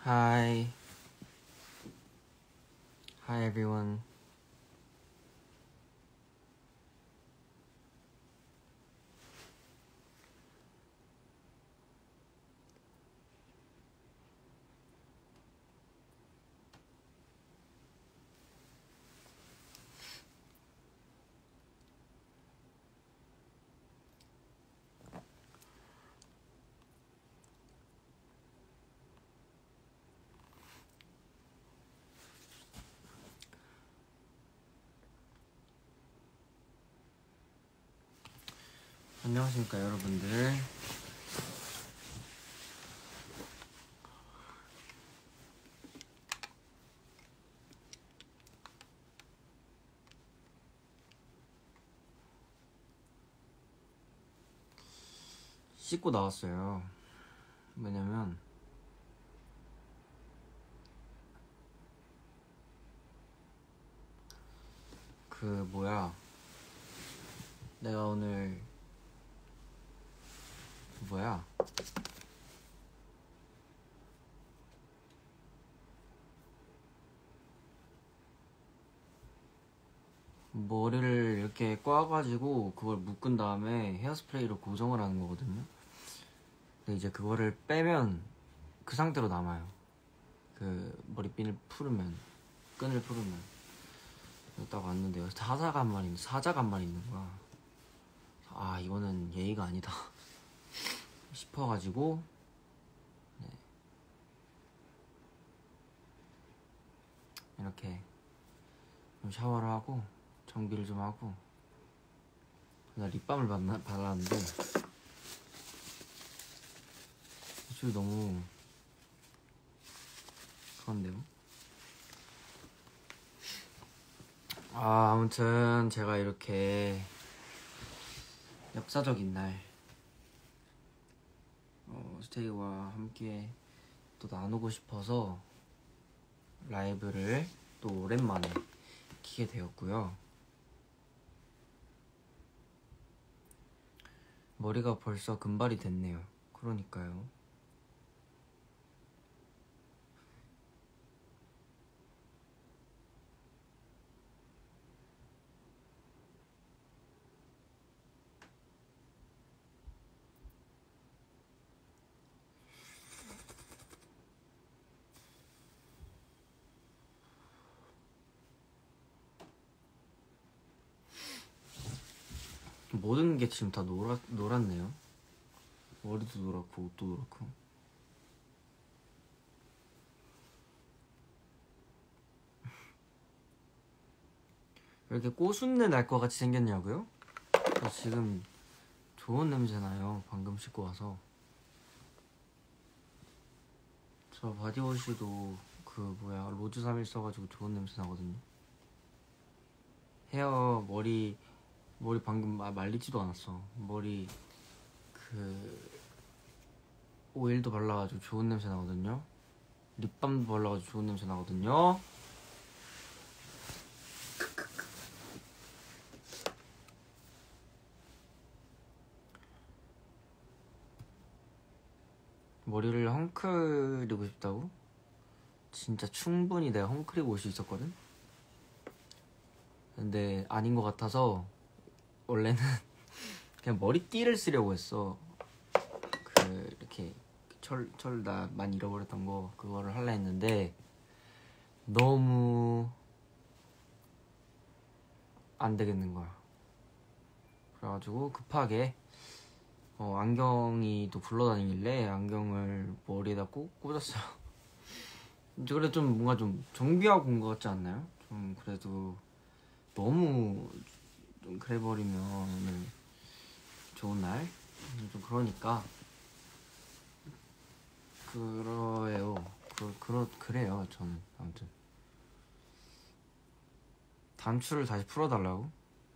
Hi. Hi everyone. 안녕하십니까 여러분들. 씻고 나왔어요. 왜냐면 내가 오늘 머리를 이렇게 꽈가지고 그걸 묶은 다음에 헤어스프레이로 고정을 하는 거거든요. 근데 이제 그거를 빼면 그 상태로 남아요. 그 머리핀을 끈을 풀으면 딱 왔는데 여기서 사자가 한 마리 있는 거야. 아, 이거는 예의가 아니다 싶어가지고 이렇게 좀 샤워를 하고 정비를 좀 하고 나 립밤을 발랐는데 입술이 너무 그런데요. 아무튼 제가 이렇게 역사적인 날 스테이와 함께 또 나누고 싶어서 라이브를 또 오랜만에 키게 되었고요. 머리가 벌써 금발이 됐네요. 그러니까요. 모든 게 지금 다 노랗네요. 머리도 노랗고 옷도 노랗고. 왜 이렇게 꼬순내 날 것 같이 생겼냐고요? 저 지금 좋은 냄새 나요. 방금 씻고 와서. 저 바디워시도 로즈 3일 써가지고 좋은 냄새 나거든요. 머리 방금 말리지도 않았어. 머리 오일도 발라가지고 좋은 냄새 나거든요. 립밤도 발라가지고 좋은 냄새 나거든요. 머리를 헝클이고 싶다고? 진짜 충분히 내가 헝클이고 올 수 있었거든? 근데 아닌 것 같아서 원래는 그냥 머리띠를 쓰려고 했어. 이렇게 철 나 많이 잃어버렸던 거 그거를 하려 했는데 너무 안 되겠는 거야. 그래가지고 급하게 안경이 또 굴러다니길래 안경을 머리에다 꼭 꽂았어요. 그래도 좀 뭔가 좀 정비하고 온 것 같지 않나요? 좀 그래도 너무 좀 그래버리면 오늘 좋은 날? 좀 그러니까 그래요 저는. 아무튼 단추를 다시 풀어달라고?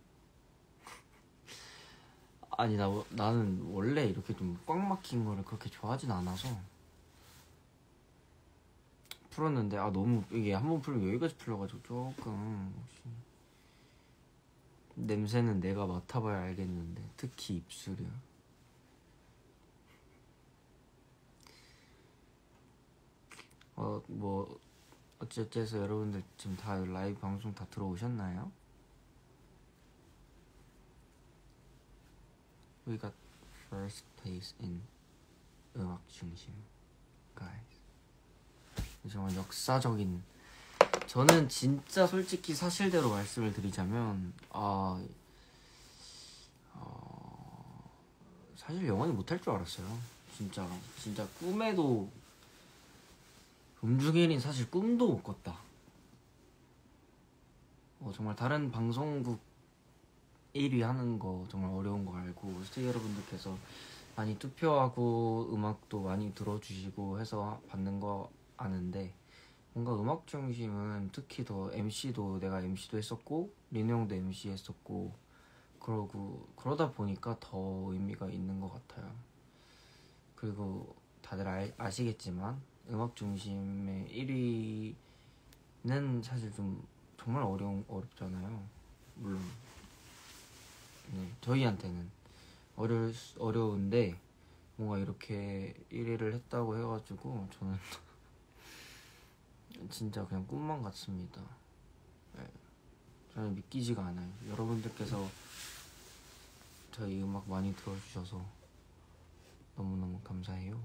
아니 나는 원래 이렇게 좀 꽉 막힌 거를 그렇게 좋아하진 않아서 풀었는데 너무 이게 한 번 풀면 여기까지 풀려가지고 조금 냄새는 내가 맡아봐야 알겠는데 특히 입술이야. 뭐 어찌어찌해서 여러분들 지금 다 라이브 방송 다 들어오셨나요? We got first place in 음악 중심, guys. 정말 역사적인. 저는 진짜 솔직히 사실대로 말씀을 드리자면 사실 영원히 못할 줄 알았어요. 진짜 꿈에도 음중일인 사실 꿈도 못 꿨다. 정말 다른 방송국 1위 하는 거 정말 어려운 거 알고 스테이 여러분들께서 많이 투표하고 음악도 많이 들어주시고 해서 받는 거 아는데, 뭔가 음악 중심은 특히 더 MC도 내가 MC도 했었고 리노 형도 MC 했었고 그러다 보니까 더 의미가 있는 것 같아요. 그리고 다들 아시겠지만 음악 중심의 1위는 사실 좀 정말 어렵잖아요. 물론 네, 저희한테는 어려운데 뭔가 이렇게 1위를 했다고 해가지고 저는 진짜 그냥 꿈만 같습니다. 네, 저는 믿기지가 않아요. 여러분들께서 저희 음악 많이 들어주셔서 너무너무 감사해요.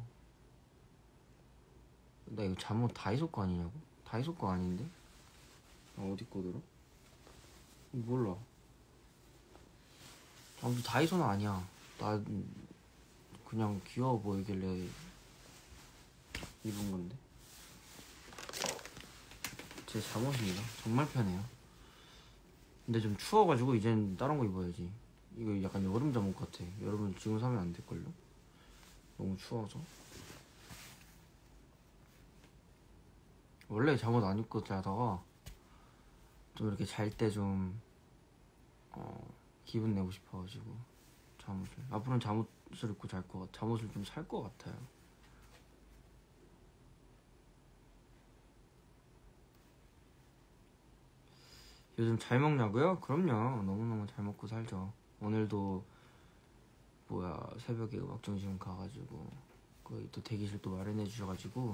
나 이거 잘못 다이소 거 아니냐고? 다이소 거 아닌데? 어디 거더라? 몰라. 아무튼 다이소는 아니야. 나 그냥 귀여워 보이길래 입은 건데. 제 잠옷입니다. 정말 편해요. 근데 좀 추워가지고 이젠 다른 거 입어야지. 이거 약간 여름 잠옷 같아. 여러분 지금 사면 안 될걸요? 너무 추워서. 원래 잠옷 안 입고 자다가 좀 이렇게 잘 때 좀 기분 내고 싶어가지고 앞으로는 잠옷을 입고 잘 것 같아. 잠옷을 좀 살 것 같아요. 요즘 잘 먹냐고요? 그럼요. 너무너무 잘 먹고 살죠. 오늘도 새벽에 음악중심 가가지고 거기 또 대기실 또 마련해 주셔가지고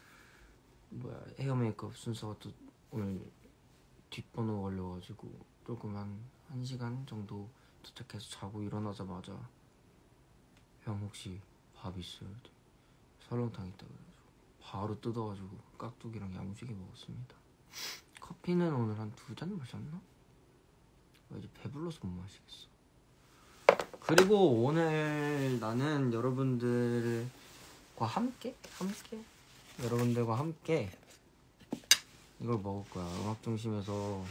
헤어 메이크업 순서가 또 오늘 뒷번호 걸려가지고 조금 한 1시간 정도 도착해서 자고 일어나자마자 형 혹시 밥 있어요? 설렁탕 있다 그래가지고 바로 뜯어가지고 깍두기랑 야무지게 먹었습니다. 커피는 오늘 한 2잔 마셨나? 이제 배불러서 못 마시겠어. 그리고 오늘 나는 여러분들과 함께 여러분들과 함께 이걸 먹을 거야. 음악중심에서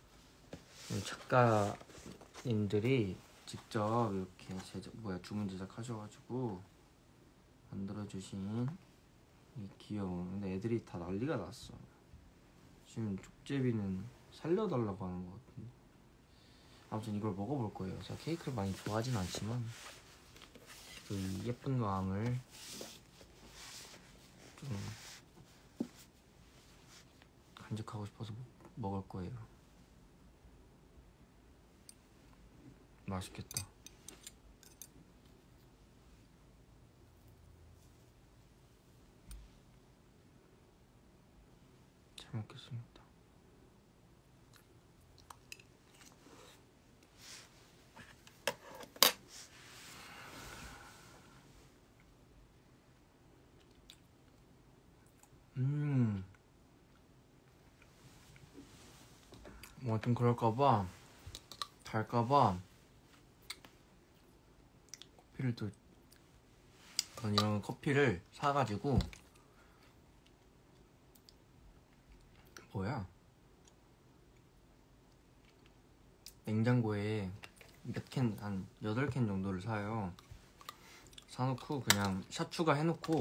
작가님들이 직접 이렇게 주문 제작하셔가지고 만들어주신 이 귀여운. 근데 애들이 다 난리가 났어. 지금 족제비는 살려달라고 하는 것 같은데. 아무튼 이걸 먹어볼 거예요. 제가 케이크를 많이 좋아하진 않지만 그 예쁜 마음을 좀 간직하고 싶어서 먹을 거예요. 맛있겠다. 잘 먹겠습니다. 뭐 좀 그럴까봐 달까봐 커피를 또 이런 커피를 사가지고 냉장고에 몇 캔, 한 8캔 정도를 사요. 사놓고 그냥 샷 추가해놓고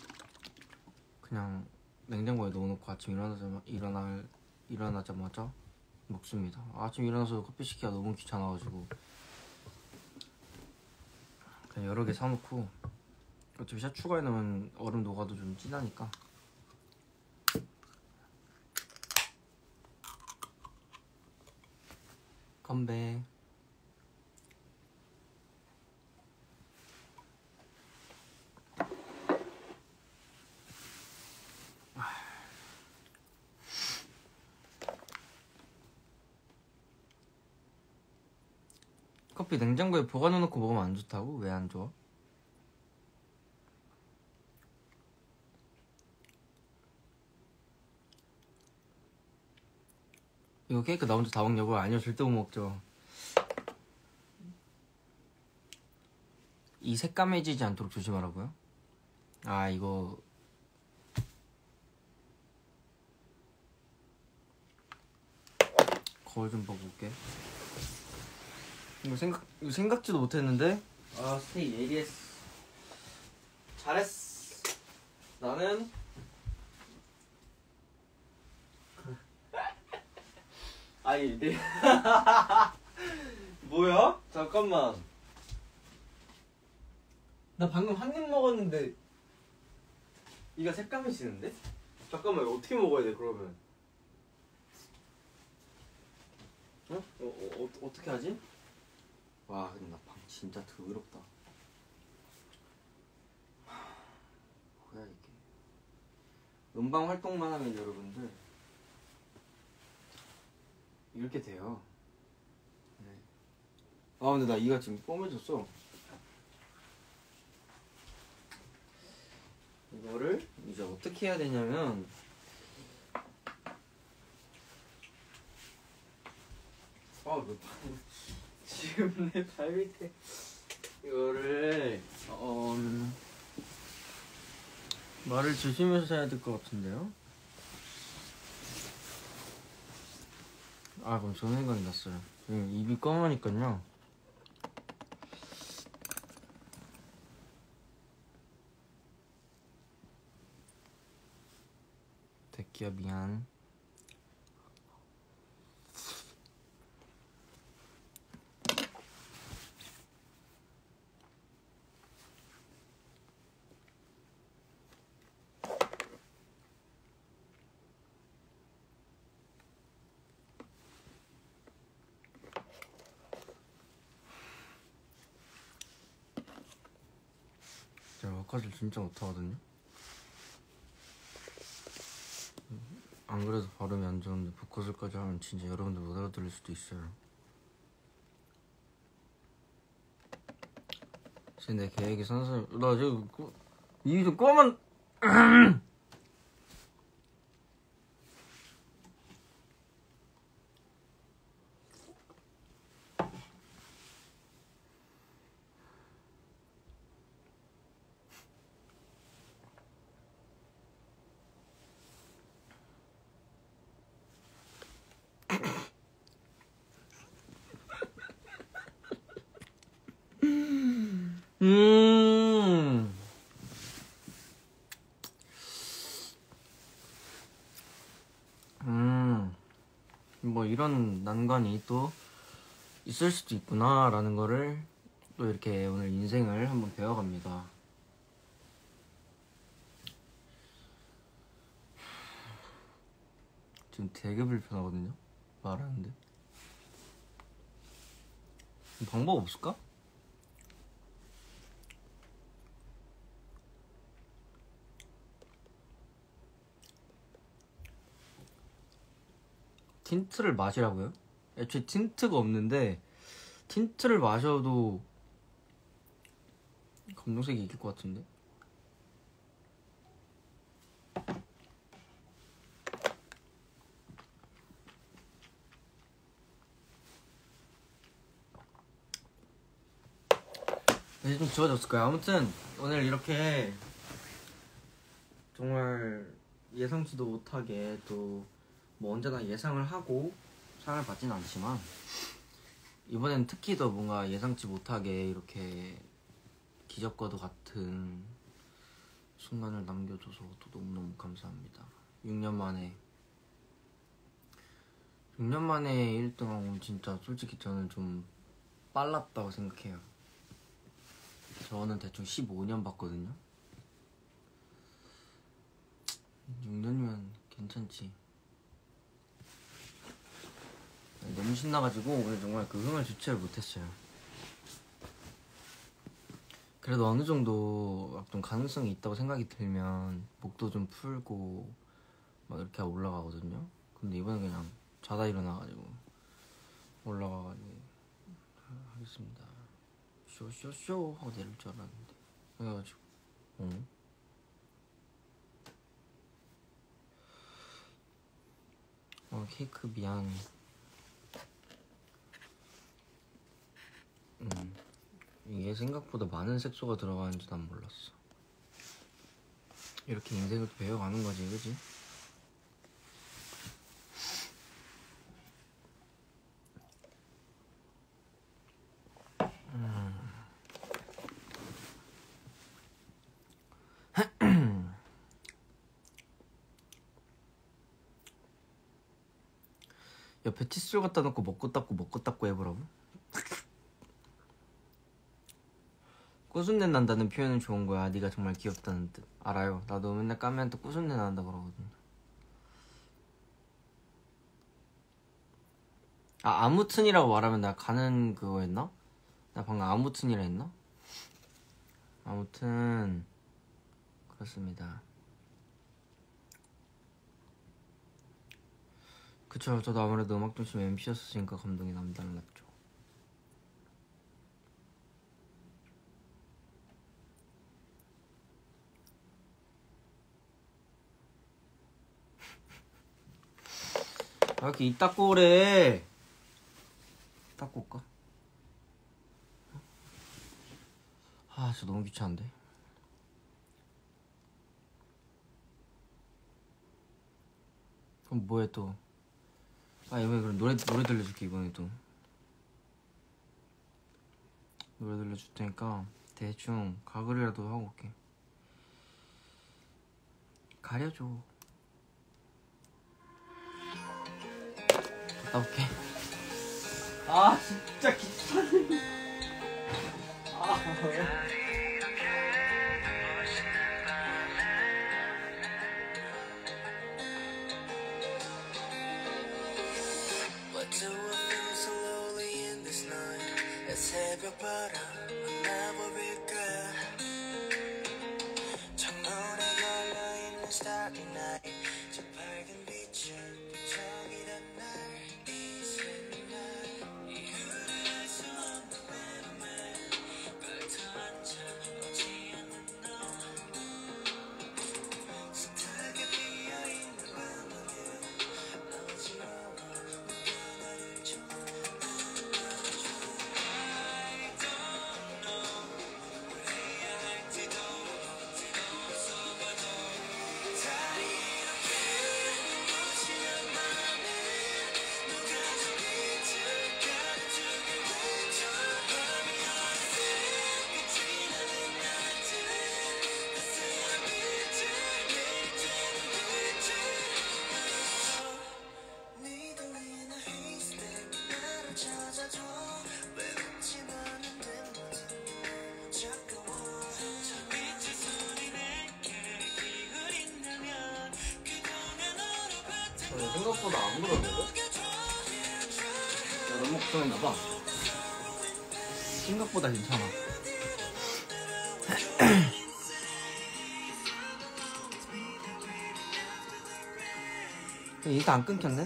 그냥 냉장고에 넣어놓고 아침 일어나자마자 먹습니다. 아침 일어나서 커피 시키기가 너무 귀찮아가지고 그냥 여러 개 사놓고, 어차피 샷 추가해놓으면 얼음 녹아도 좀 진하니까. 건배. 커피 냉장고에 보관해놓고 먹으면 안 좋다고? 왜 안 좋아? 이거 케이크 나 혼자 다 먹냐고? 아니요, 절대 못 먹죠. 이 새까매지지 않도록 조심하라고요? 아, 이거 거울 좀 보고 올게. 이거 생각지도 못했는데. 아, 스테이 예리했어. 잘했어. 나는 아니 내 뭐야? 잠깐만. 나 방금 한 입 먹었는데 이가 새까매지는데? 잠깐만, 이거 어떻게 먹어야 돼 그러면? 어떻게 하지? 와, 근데 나 방 진짜 더럽다. 뭐야 이게? 음방 활동만 하면 여러분들 이렇게 돼요. 네. 아, 근데 나 이가 지금 뽀매졌어. 이거를 이제 어떻게 해야 되냐면, 지금 내 발 밑에 이거를 말을 조심해서 해야 될 것 같은데요? 아, 그럼 좋은 생각이 났어요. 지금 입이 검으니까요. 대기야, 미안. 제가 워카를 진짜 못하거든요. 안 그래도 발음이 안 좋은데 보컬까지 하면 진짜 여러분들 못 알아들을 수도 있어요. 지금 내 계획이 나 지금 입이 좀 꼬만. 뭐 이런 난관이 또 있을 수도 있구나 라는 거를 또 이렇게 오늘 인생을 한번 배워갑니다. 지금 되게 불편하거든요, 말하는데. 방법 없을까? 틴트를 마시라고요? 애초에 틴트가 없는데 틴트를 마셔도 검정색이 이길 것 같은데? 이제 좀 좋아졌을 거야. 아무튼 오늘 이렇게 정말 예상치도 못하게 또 뭐 언제나 예상을 하고 상을 받지는 않지만 이번엔 특히 더 뭔가 예상치 못하게 이렇게 기적과도 같은 순간을 남겨줘서 또 너무너무 감사합니다. 6년 만에 1등한 건 진짜 솔직히 저는 좀 빨랐다고 생각해요. 저는 대충 15년 봤거든요. 6년이면 괜찮지. 너무 신나가지고 오늘 정말 그 흥을 주체를 못했어요. 그래도 어느 정도 좀 가능성이 있다고 생각이 들면 목도 좀 풀고 막 이렇게 올라가거든요. 근데 이번엔 그냥 자다 일어나가지고 올라가가지고 하겠습니다. 쇼쇼쇼 하고 내릴 줄 알았는데 그래가지고 케이크 미안. 이게 생각보다 많은 색소가 들어가는 줄 난 몰랐어. 이렇게 인생을 배워가는 거지, 그지? 옆에 칫솔 갖다 놓고 먹고 닦고 해보라고? 꾸순내 난다는 표현은 좋은 거야. 네가 정말 귀엽다는 뜻. 알아요. 나도 맨날 까미한테 꾸순내 난다 그러거든. 아무튼이라고 말하면 나 가는 그거 했나? 나 방금 아무튼이라 했나? 아무튼 그렇습니다. 그쵸. 저도 아무래도 음악중심 MC였으니까 감동이 남달랐죠. 아, 이렇게 입 닦고 그래. 닦고 올까? 아, 진짜 너무 귀찮은데. 그럼 뭐해 또? 이번에 그럼 노래 들려줄게. 이번에 또 노래 들려줄 테니까 대충 가글이라도 하고 올게. 가려줘. 갔다 올게. 진짜 귀찮네. 새벽바람 만나버릴까. 창문에 걸려있는 starry night. 저 밝은 빛은 저기란 날 잊은 날. 이유를 알 수 없는 외로움에 걸터앉아 오지 않는 너. 짙게 피어있는 밤하늘 어지러워 누가 나를 좀 생각보다 안 물었는데? 야, 너무 걱정했나봐. 생각보다 괜찮아. 인스타 안 끊겼네?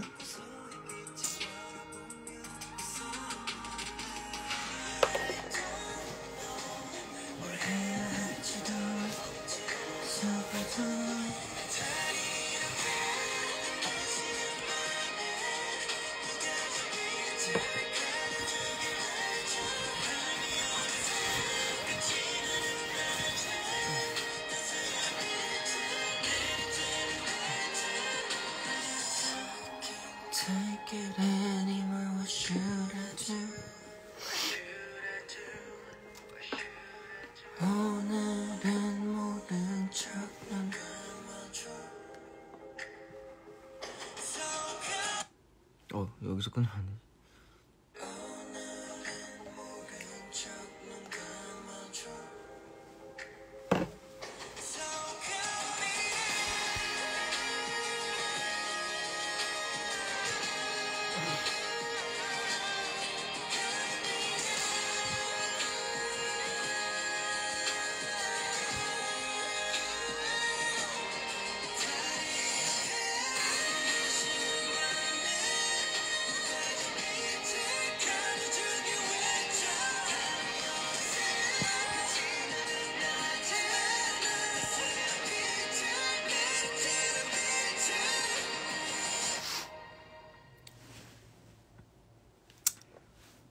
여기서 끊으면 안 돼.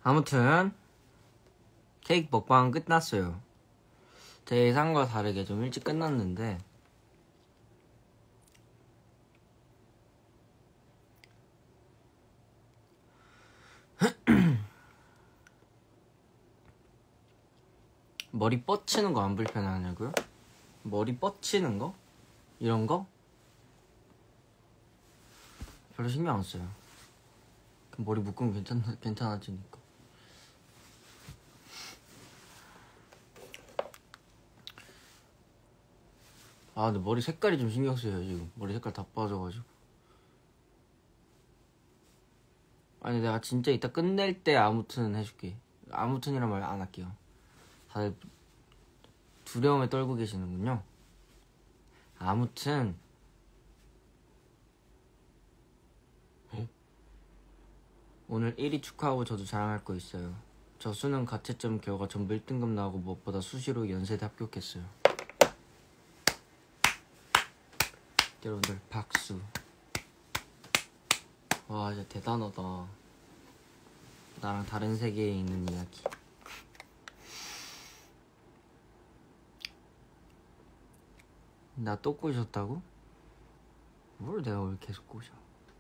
아무튼 케이크 먹방 끝났어요. 제 예상과 다르게 좀 일찍 끝났는데 머리 뻗치는 거 안 불편하냐고요? 머리 뻗치는 거? 이런 거? 별로 신경 안 써요. 머리 묶으면 괜찮아지니까. 아 근데 머리 색깔이 좀 신경 쓰여요 지금. 머리 색깔 다 빠져가지고. 아니 내가 진짜 이따 끝낼 때 아무튼 해줄게. 아무튼이란 말 안 할게요. 다들 두려움에 떨고 계시는군요. 아무튼 오늘 1위 축하하고 저도 자랑할 거 있어요. 저 수능 가채점 결과 전부 1등급 나오고 무엇보다 수시로 연세대 합격했어요. 여러분들 박수. 와 진짜 대단하다. 나랑 다른 세계에 있는 이야기. 나 또 꼬셨다고? 뭘 내가 왜 계속 꼬셔.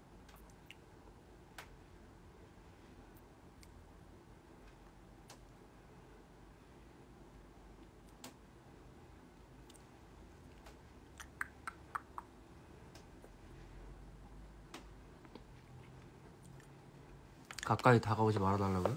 가까이 다가오지 말아달라고요?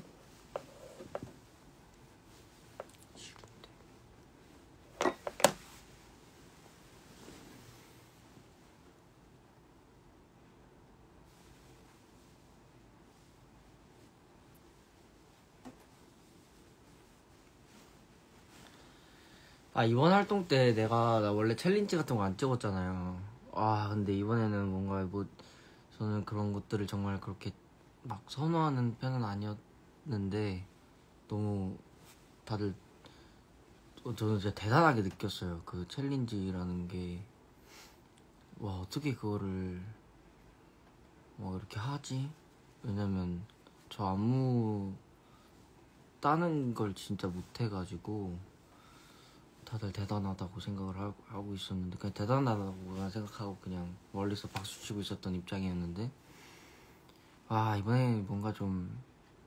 아 이번 활동 때 나 원래 챌린지 같은 거 안 찍었잖아요. 아 근데 이번에는 뭔가 뭐 저는 그런 것들을 정말 그렇게 막 선호하는 편은 아니었는데 너무 다들 저는 진짜 대단하게 느꼈어요. 그 챌린지라는 게 와 어떻게 그거를 뭐 이렇게 하지? 왜냐면 저 안무 따는 걸 진짜 못해가지고 다들 대단하다고 생각을 하고 있었는데 그냥 대단하다고 생각하고 그냥 멀리서 박수 치고 있었던 입장이었는데 아 이번에 뭔가 좀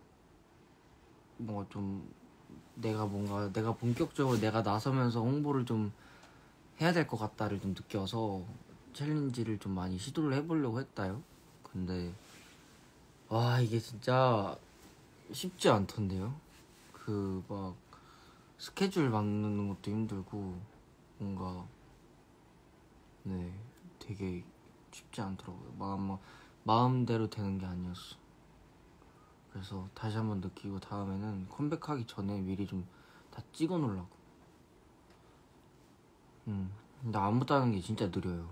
내가 본격적으로 내가 나서면서 홍보를 좀 해야 될 것 같다를 좀 느껴서 챌린지를 좀 많이 시도를 해보려고 했다요. 근데 와 이게 진짜 쉽지 않던데요. 그 막 스케줄 맞는 것도 힘들고 뭔가 네 되게 쉽지 않더라고요. 마음대로 되는 게 아니었어. 그래서 다시 한번 느끼고 다음에는 컴백하기 전에 미리 좀 다 찍어 놓으려고. 근데 안무 따는 게 진짜 느려요.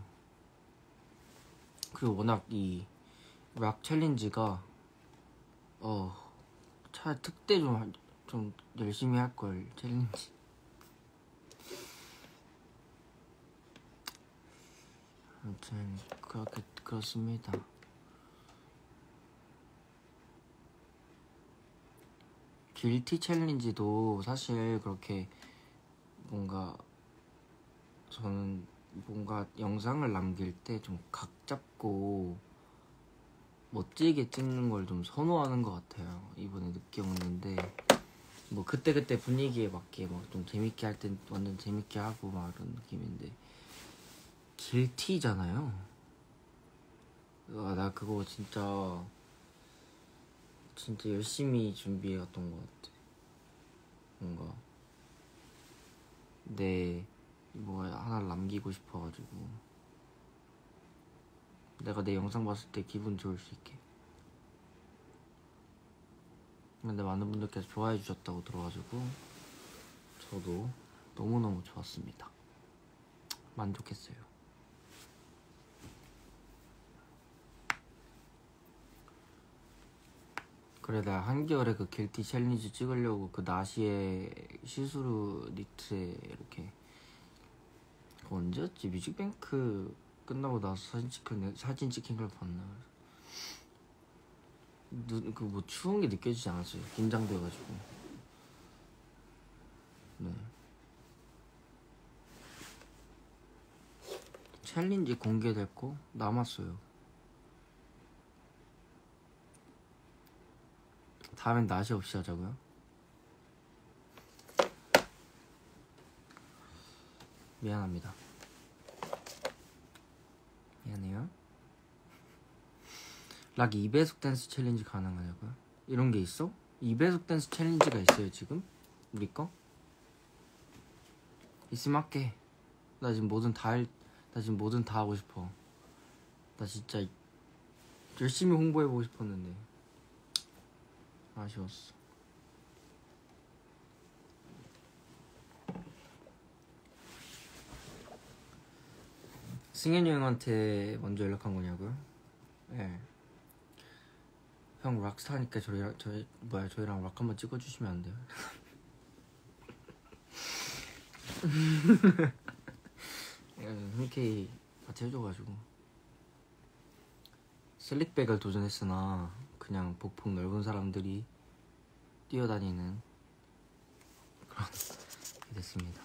그리고 워낙 이 락 챌린지가 차라리 특대 좀 열심히 할 걸 챌린지. 아무튼 그렇습니다. 길티 챌린지도 사실 그렇게 뭔가 저는 뭔가 영상을 남길 때 좀 각 잡고 멋지게 찍는 걸 좀 선호하는 것 같아요. 이번에 느껴봤는데 뭐 그때그때 분위기에 맞게 막 좀 재밌게 할 땐 완전 재밌게 하고 막 이런 느낌인데 길티잖아요. 나 그거 진짜 열심히 준비해왔던 것 같아. 뭔가 뭐 하나를 남기고 싶어가지고 내가 내 영상 봤을 때 기분 좋을 수 있게. 근데 많은 분들께서 좋아해 주셨다고 들어가지고 저도 너무너무 좋았습니다. 만족했어요. 그래 나 한겨울에 그 길티 챌린지 찍으려고 그 나시에 시스루 니트에 이렇게 언제였지? 뮤직뱅크 끝나고 나서 사진 찍힌 걸 봤나. 그 뭐 추운 게 느껴지지 않았어요. 긴장돼가지고. 네. 챌린지 공개됐고 남았어요. 다음엔 낮이 없이 하자고요? 미안합니다. 미안해요. 락 2배속 댄스 챌린지 가능하냐고요? 이런 게 있어? 2배속 댄스 챌린지가 있어요 지금? 우리 거? 있으면 할게. 나 지금 뭐든 다 하고 싶어. 나 진짜 열심히 홍보해보고 싶었는데 아쉬웠어. 승현이 형한테 먼저 연락한 거냐고요? 네. 형 락스타니까 저희랑 락 한번 찍어주시면 안 돼요? 흔쾌히 같이 해줘가지고. 슬릭백을 도전했으나 그냥 보폭 넓은 사람들이 뛰어다니는 그런 게 됐습니다.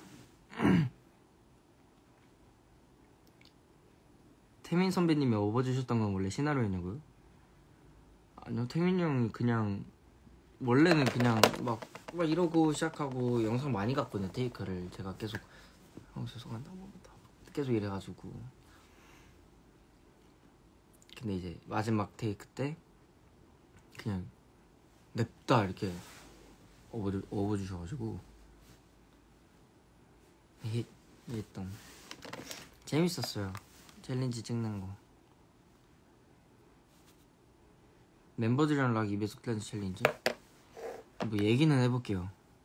태민 선배님이 업어주셨던 건 원래 시나리오냐고요? 아니요, 태민이 형이 그냥 원래는 그냥 막 이러고 시작하고 영상 많이 갔거든요. 테이크를 제가 계속 죄송합니다 계속 이래가지고. 근데 이제 마지막 테이크 때 그냥 냅다 이렇게 업어주셔가지고 했던. 재밌었어요. 챌린지 찍는 거. 멤버들이랑 락 2배속 댄스 챌린지? 뭐 얘기는 해볼게요.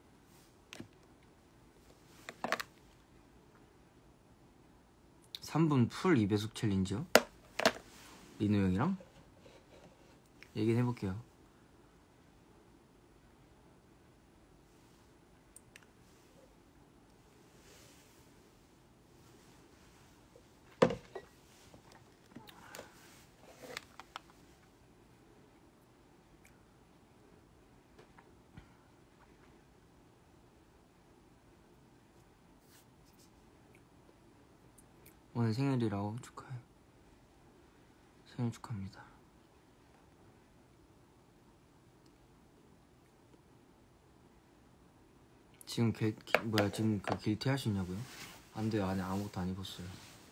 (3분) 풀 2배속 챌린지요? 리노 형이랑? 얘기는 해볼게요. 오늘 생일이라고 축하해. 생일 축하합니다. 지금 지금 그 길티 할 수 있냐고요? 안 돼요. 안에 아무것도 안 입었어요.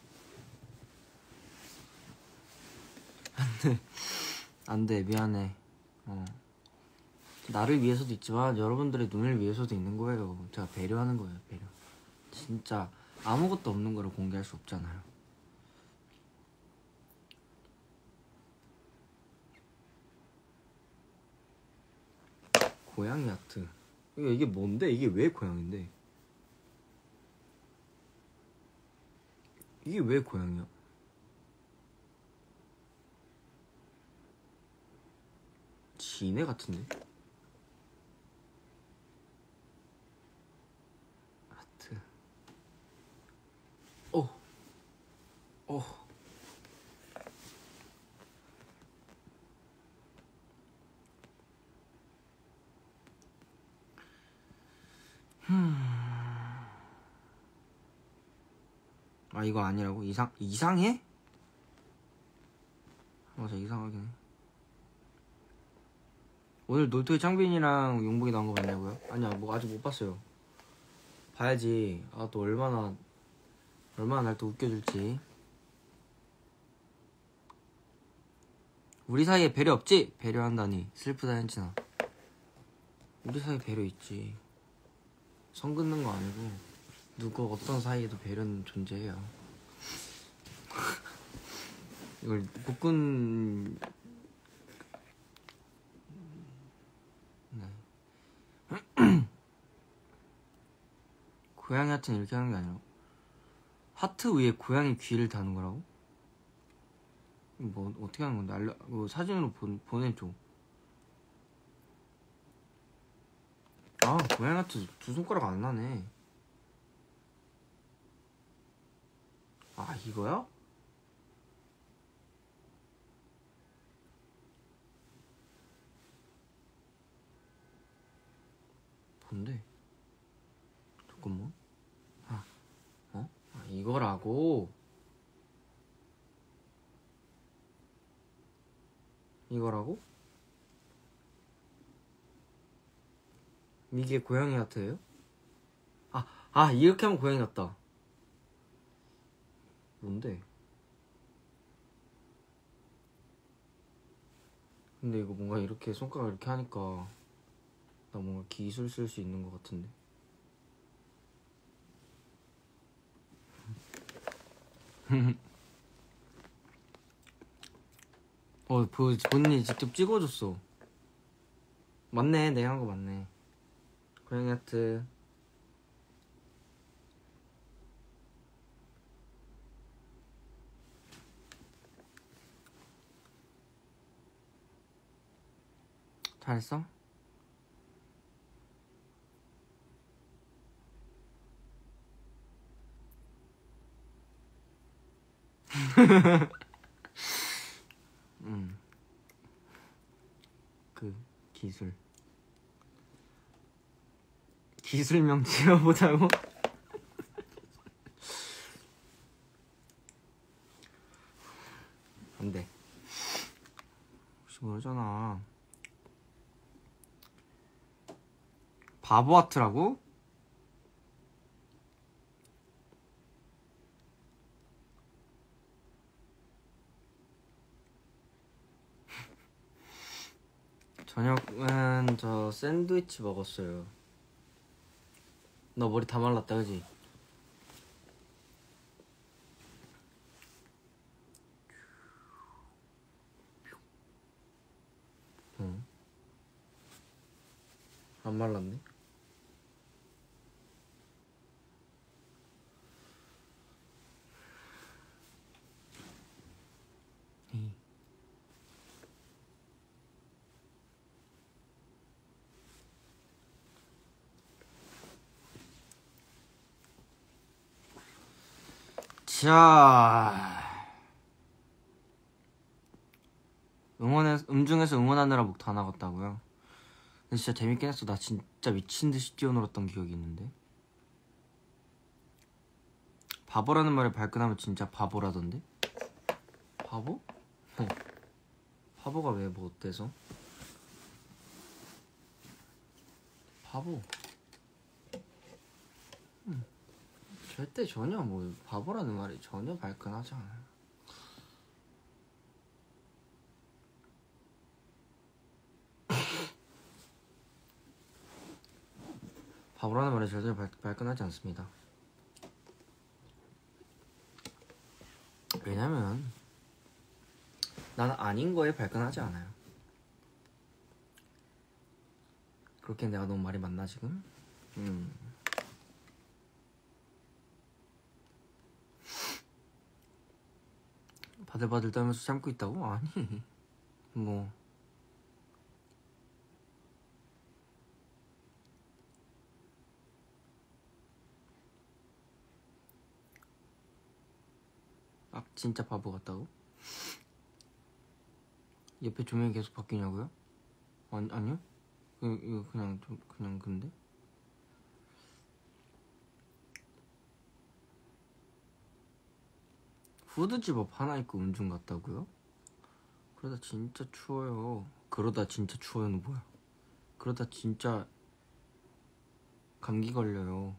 안 돼. 미안해. 나를 위해서도 있지만 여러분들의 눈을 위해서도 있는 거예요. 제가 배려하는 거예요. 배려. 진짜 아무것도 없는 거를 공개할 수 없잖아요. 고양이 아트. 이게 뭔데? 이게 왜 고양인데? 이게 왜 고양이야? 지네 같은데? 아트. 아, 이거 아니라고? 이상해? 맞아, 이상하긴 해. 오늘 놀토의 창빈이랑 용복이 나온 거 봤냐고요? 아니야, 뭐 아직 못 봤어요. 봐야지. 아, 또 얼마나 날 또 웃겨줄지. 우리 사이에 배려 없지? 배려한다니 슬프다 현진아. 우리 사이에 배려 있지. 선 긋는 거 아니고 누구 어떤 사이에도 배려는 존재해요. 이걸 복근. 네. 고양이 하트는 이렇게 하는 게 아니라 하트 위에 고양이 귀를 다는 거라고? 뭐 어떻게 하는 건데? 사진으로 보내줘. 아, 고양이 하트 두 손가락 안 나네. 아, 이거야? 뭔데? 잠깐만. 이거라고? 이거라고? 이게 고양이 하트예요? 이렇게 하면 고양이 같다. 뭔데? 근데 이거 뭔가 이렇게 손가락 이렇게 하니까 나 뭔가 기술 쓸 수 있는 것 같은데. 본인이 직접 찍어줬어. 맞네, 내가 한 거 맞네. 고양이 하트. 잘했어? 그 기술명 지어보자고? 안돼. 혹시 모르잖아. 바보 하트라고? 저녁은 저 샌드위치 먹었어요. 너 머리 다 말랐다, 그지? 응. 안 말랐네? 자, 음중에서 응원하느라 목 다 나갔다고요? 근데 진짜 재밌긴 했어. 나 진짜 미친듯이 뛰어놀았던 기억이 있는데. 바보라는 말을 발끈하면 진짜 바보라던데? 바보? 바보가 왜 뭐 어때서? 바보. 절대 전혀 뭐 바보라는 말이 전혀 발끈하지 않아요. 바보라는 말이 절대 발끈하지 않습니다. 왜냐면 나는 아닌 거에 발끈하지 않아요. 그렇게 내가 너무 말이 많나 지금? 바들바들 떨면서 참고 있다고? 아니 뭐 진짜 바보 같다고? 옆에 조명이 계속 바뀌냐고요? 아니요? 이거 그냥 근데? 후드 집업 하나 입고 운중 같다고요? 그러다 진짜 추워요. 그러다 진짜 추워요는 뭐야? 그러다 진짜 감기 걸려요.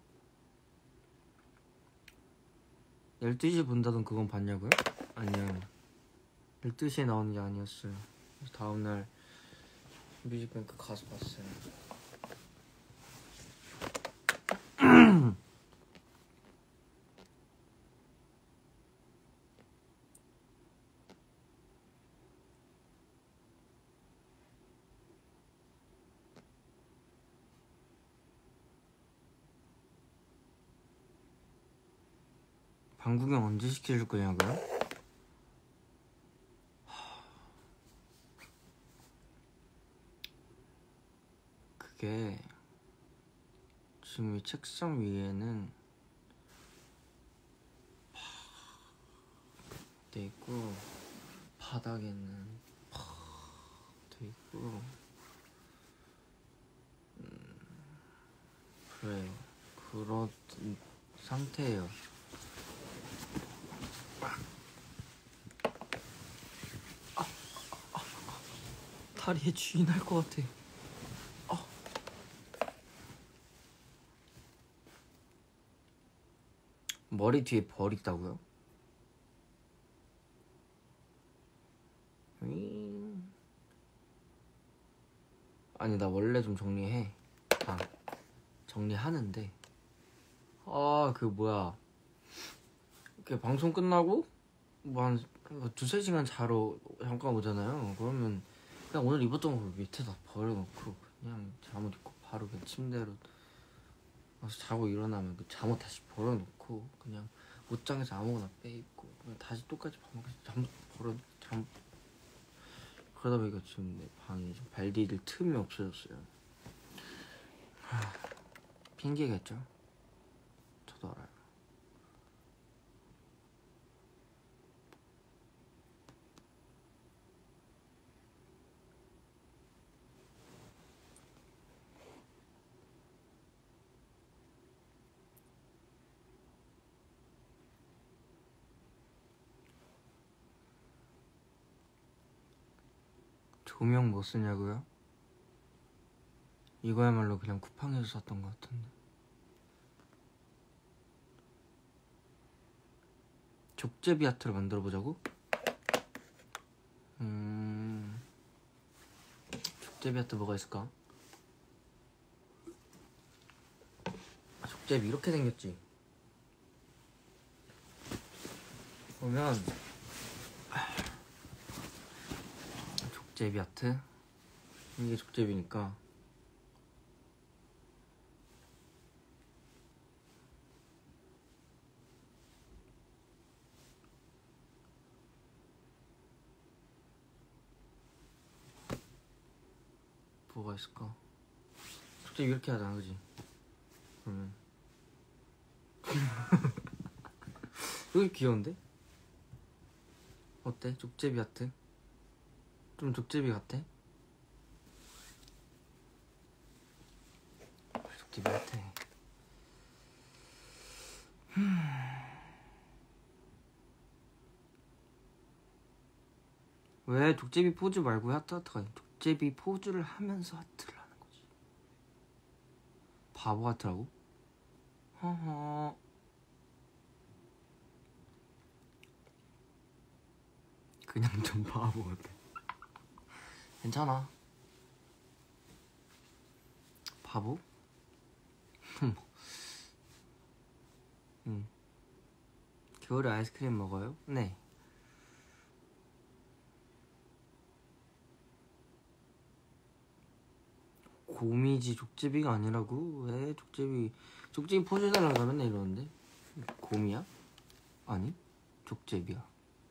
12시 본다던 그건 봤냐고요? 아니요. 12시에 나오는 게 아니었어요. 다음날 뮤직뱅크 가서 봤어요. 방구경 언제 시켜줄 거냐고요? 그게 지금 이 책상 위에는 돼 있고 바닥에는 돼 있고 그래요. 그런 상태예요. 다리에 쥐 날 것 같아. 머리 뒤에 벌 있다고요? 아니 나 원래 좀 정리해. 정리하는데 그 뭐야, 그 방송 끝나고 뭐 한 두세 시간 자러 잠깐 오잖아요. 그러면 그냥 오늘 입었던 거 밑에다 버려놓고 그냥 잠옷 입고 바로 그냥 침대로 와서 자고 일어나면 그 잠옷 다시 버려놓고 그냥 옷장에서 아무거나 빼입고 그냥 다시 똑같이 잠옷 잠 그러다 보니까 지금 내 방이 좀 발 디딜 틈이 없어졌어요. 핑계겠죠? 저도 알아요. 조명 뭐 쓰냐고요? 이거야말로 그냥 쿠팡에서 샀던 것 같은데. 족제비 아트를 만들어보자고? 족제비 아트 뭐가 있을까? 족제비 이렇게 생겼지? 보면 족제비 아트? 이게 족제비니까 뭐가 있을까? 족제비 이렇게 하잖아, 그지? 그러면 여기 귀여운데? 어때? 족제비 아트? 좀 족제비 같아? 족제비 아트. 왜 족제비 포즈 말고 하트가 아니 족제비 포즈를 하면서 하트를 하는 거지. 바보 같으라고? 허허. 그냥 좀 바보 같아. 괜찮아. 바보? 겨울에 아이스크림 먹어요? 네. 곰이지 족제비가 아니라고? 왜 족제비 포즈 해달라고 맨날 이러는데? 곰이야? 아니 족제비야.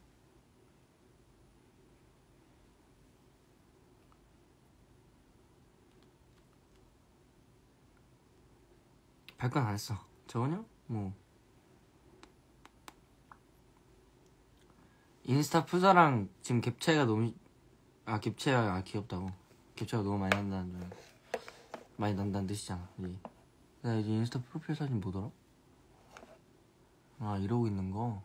발권 안 했어. 전혀? 뭐 인스타 푸자랑 지금 갭 차이가 너무 갭 차이가 귀엽다고. 갭 차이가 너무 많이 난다는 뜻이잖아. 이제 나 이제 인스타 프로필 사진 뭐더라? 이러고 있는 거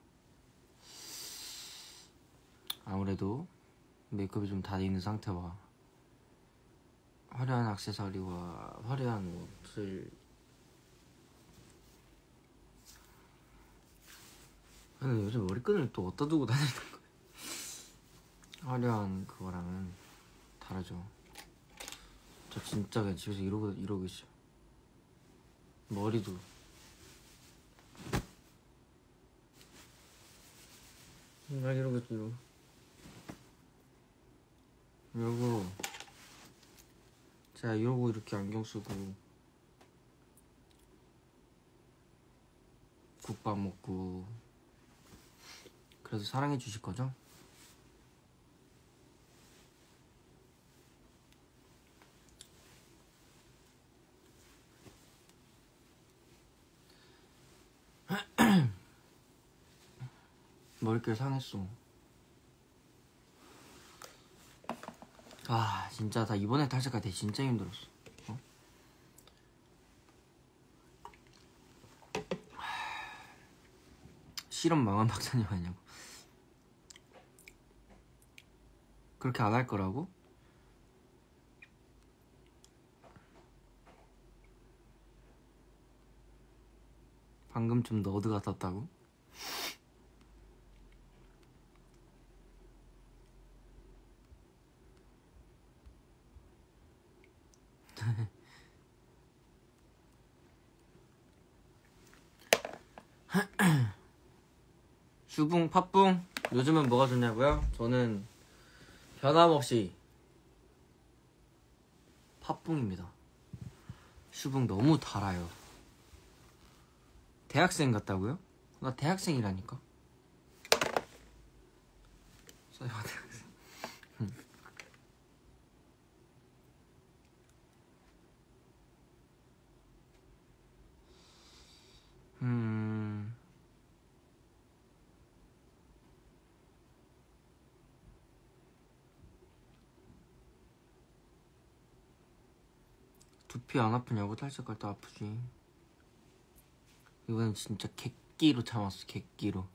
아무래도 메이크업이 좀 다 돼 있는 상태와 화려한 액세서리와 화려한 옷을 근데 요즘 머리끈을 또 어디다 두고 다니는 거야? 화려한 그거랑은 다르죠. 저 진짜 그냥 집에서 이러고 있어요. 머리도 이러고 있어. 이러고 제가 이러고 이렇게 안경 쓰고 국밥 먹고 그래서 사랑해 주실 거죠? 머릿결 상했어. 진짜 다 이번에 탈색할 때 진짜 힘들었어. 실험 망한 박사님 아니냐고. 그렇게 안 할 거라고? 방금 좀 너드 같았다고? 슈붕 팥붕 요즘은 뭐가 좋냐고요? 저는 변함없이 팥붕입니다. 슈붕 너무 달아요. 대학생 같다고요? 나 대학생이라니까. 서희가 대학생. 두피 안 아프냐고? 탈색할 때 아프지. 이번엔 진짜 객기로 참았어. 객기로.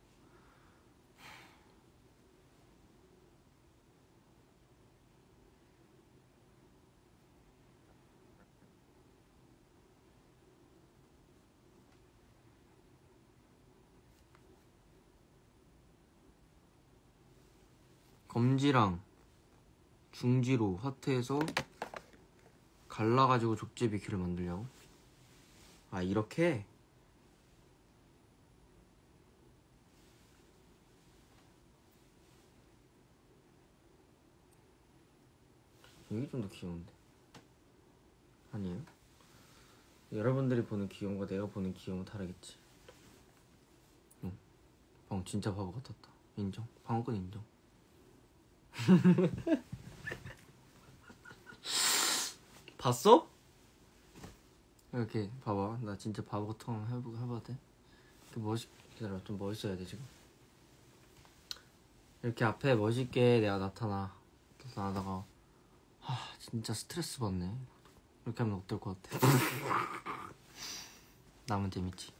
검지랑 중지로 하트해서 갈라가지고 족제비큐를 만들려고? 아 이렇게? 이게 좀 더 귀여운데 아니에요? 여러분들이 보는 귀여움과 내가 보는 귀여움은 다르겠지. 응. 방금 진짜 바보 같았다. 인정. 방금 건 인정. 봤어? 이렇게 봐봐. 나 진짜 바보 같은 거 해봐도 돼? 기다려. 좀 멋있어야 돼 지금. 이렇게 앞에 멋있게 내가 나타나. 그래서 나다가 진짜 스트레스 받네. 이렇게 하면 어떨 것 같아? 나면 재밌지.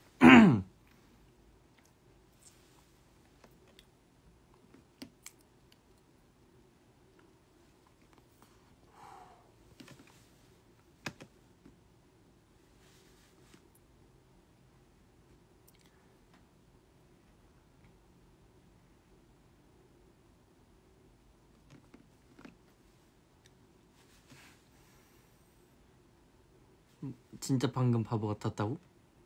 진짜 방금 바보 같았다고?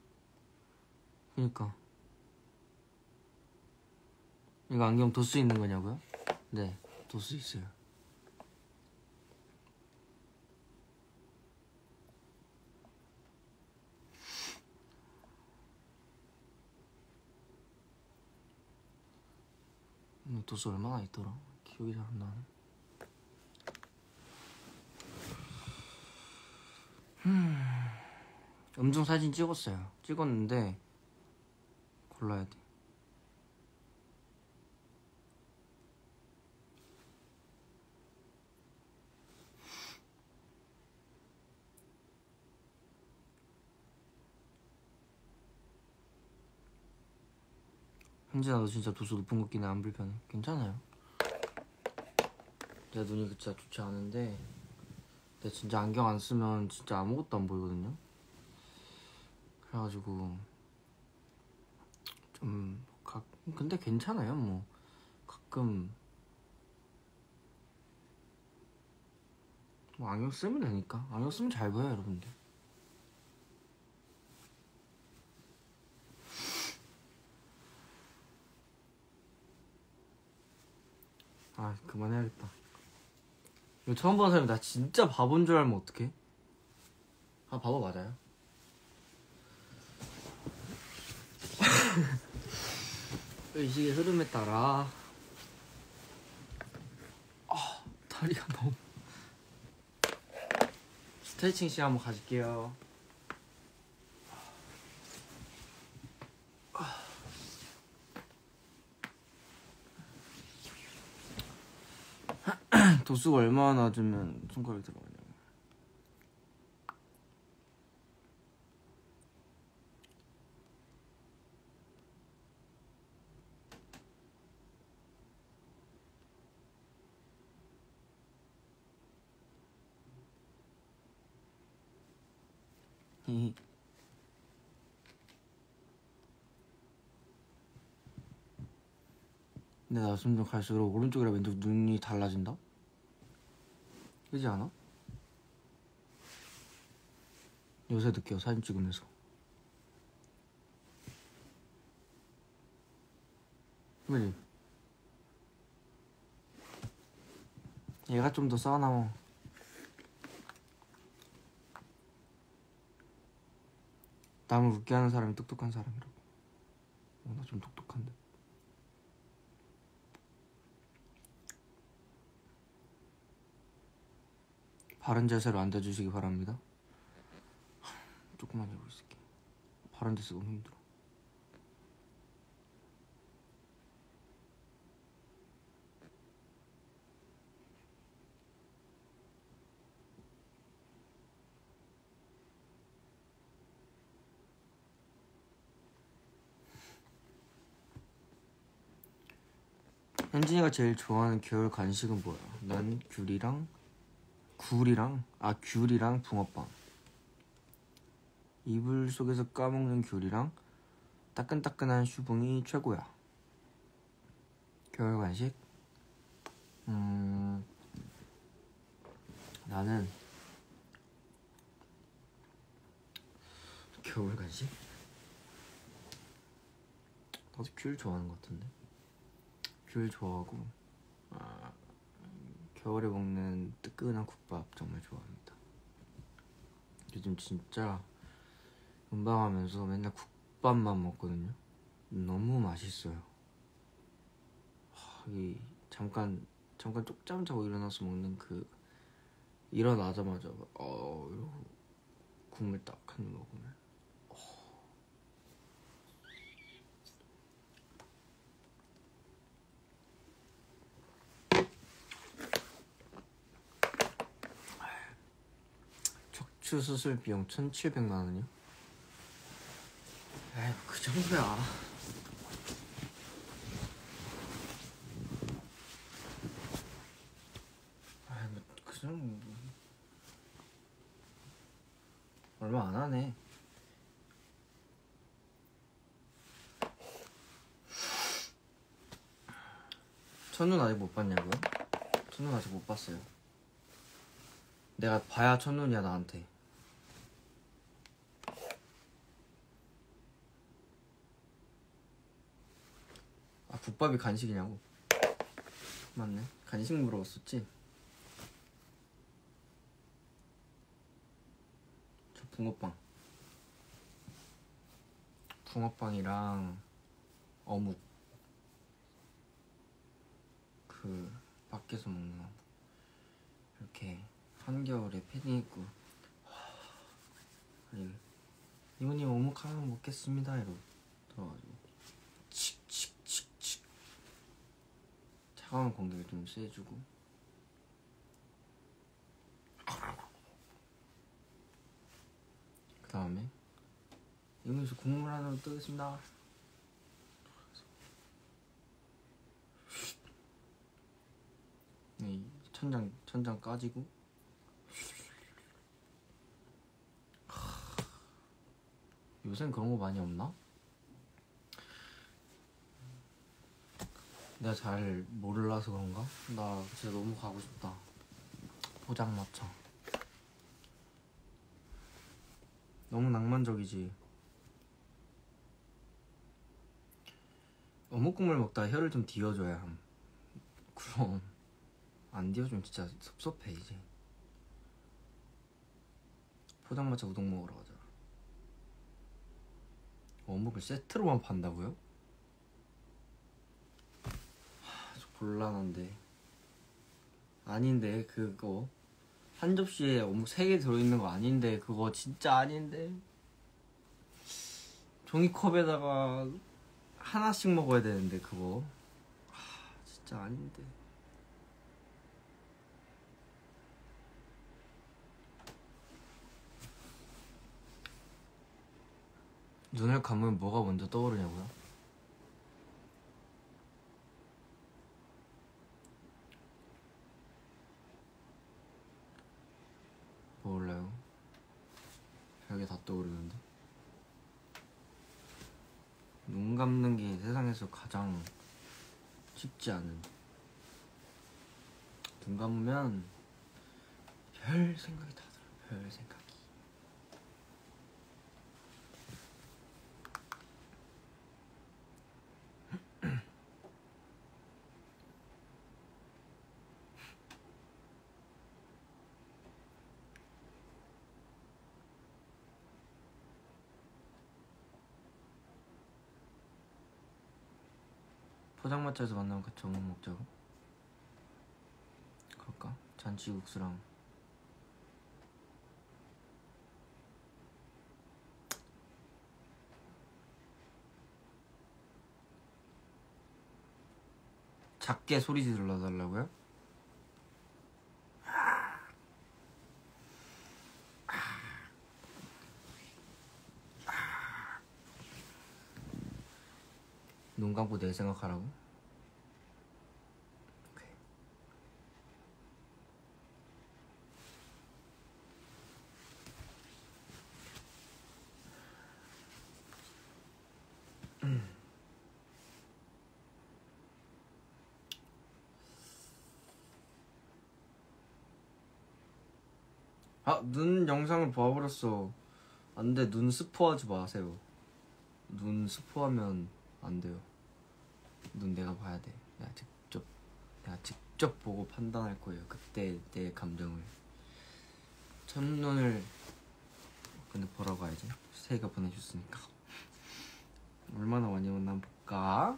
그니까 이거 안경 도수 있는 거냐고요? 네, 도수 있어요. 도수 얼마나 있더라? 기억이 잘 안 나네. 음중 사진 찍었어요. 찍었는데 골라야 돼. 현진아 너 진짜 도수 높은 것 같긴 해. 안 불편해? 괜찮아요. 내 눈이 진짜 좋지 않은데 근데 진짜 안경 안 쓰면 진짜 아무것도 안 보이거든요. 그래가지고 좀 근데 괜찮아요. 뭐 가끔 뭐 안경 쓰면 되니까. 안경 쓰면 잘 보여요 여러분들. 아 그만해야겠다. 이거 처음 보는 사람이 나 진짜 바본 줄 알면 어떡해? 아 바보 맞아요. 의식의 흐름에 따라 다리가 너무 스트레칭 시간 한번 가질게요. 도수가 얼마나 낮으면 손가락이 들어가냐고. 근데 나 점점 갈수록 오른쪽이랑 왼쪽 눈이 달라진다? 그지 않아? 요새 느껴, 사진 찍으면서. 그지? 얘가 좀 더 싸나워. 남을 웃게 하는 사람이 똑똑한 사람이라고. 나 좀 똑똑한데. 바른 자세로 앉아주시기 바랍니다. 조금만 해보고 있을게. 바른 자세 너무 힘들어. 현진이가 제일 좋아하는 겨울 간식은 뭐야? 난 귤이랑 붕어빵. 이불 속에서 까먹는 귤이랑 따끈따끈한 슈붕이 최고야. 겨울 간식? 나는 겨울 간식? 나도 귤 좋아하는 것 같은데. 귤 좋아하고 겨울에 먹는 뜨끈한 국밥 정말 좋아합니다. 요즘 진짜 운방하면서 맨날 국밥만 먹거든요. 너무 맛있어요. 이 잠깐 쪽잠 자고 일어나서 먹는 그 일어나자마자 이러고 국물 딱 한 입 먹으면 척추 수술 비용 1,700만 원이요? 에이, 그 정도야. 그냥 얼마 안 하네. 첫눈 아직 못 봤냐고요? 첫눈 아직 못 봤어요. 내가 봐야 첫눈이야 나한테. 아, 국밥이 간식이냐고? 맞네. 간식 물어봤었지? 저 붕어빵이랑 어묵, 그 밖에서 먹는 어묵. 이렇게 한겨울에 패딩 입고 아니 이모님 어묵 하나 먹겠습니다 이러고 들어가지고 칙칙칙칙 차가운 공기를 좀 쐬주고 그 다음에 이모님 저 국물 하나 뜨겠습니다. 이 천장 까지고 요새는 그런 거 많이 없나? 내가 잘 몰라서 그런가? 나 진짜 너무 가고 싶다. 포장마차 너무 낭만적이지. 어묵 국물 먹다가 혀를 좀 뒤어줘야 함. 그럼 안 뒤어주면 진짜 섭섭해 이제. 포장마차 우동 먹으러 가자. 어묵을 세트로만 판다고요? 저 곤란한데. 아닌데 그거 한 접시에 어묵 3개 들어있는 거 아닌데 그거 진짜 아닌데. 종이컵에다가 하나씩 먹어야 되는데 그거 진짜 아닌데. 눈을 감으면 뭐가 먼저 떠오르냐고요? 몰라요. 별게 다 떠오르죠. 눈 감는 게 세상에서 가장 쉽지 않은. 눈 감으면 별 생각이 다 들어. 별 생각이. 포장마차에서 만나면 같이 어묵 먹자고? 그럴까? 잔치국수랑. 작게 소리 질러달라고요? 눈 감고 내 생각하라고? 오케이. 아, 눈 영상을 봐버렸어. 안돼, 눈 스포하지 마세요. 눈 스포하면 안 돼요. 눈 내가 봐야 돼. 내가 직접 보고 판단할 거예요. 그때 내 감정을. 첫눈을 근데 보러 가야지. 세이가 보내줬으니까. 얼마나 많이 온나 볼까?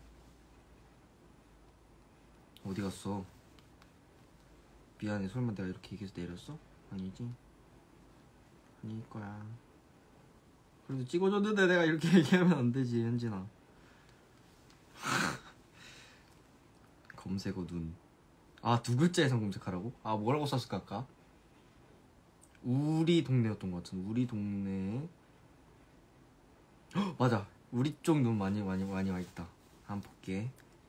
어디 갔어? 미안해. 설마 내가 이렇게 얘기해서 내렸어? 아니지? 아닐 거야. 그래도 찍어줬는데 내가 이렇게 얘기하면 안 되지, 현진아. 검색어 눈. 아, 두 글자에서 검색하라고? 아, 뭐라고 썼을까 아까? 우리 동네였던 것 같은데. 우리 동네. 헉, 맞아. 우리 쪽 눈 많이 와 있다. 한번 볼게.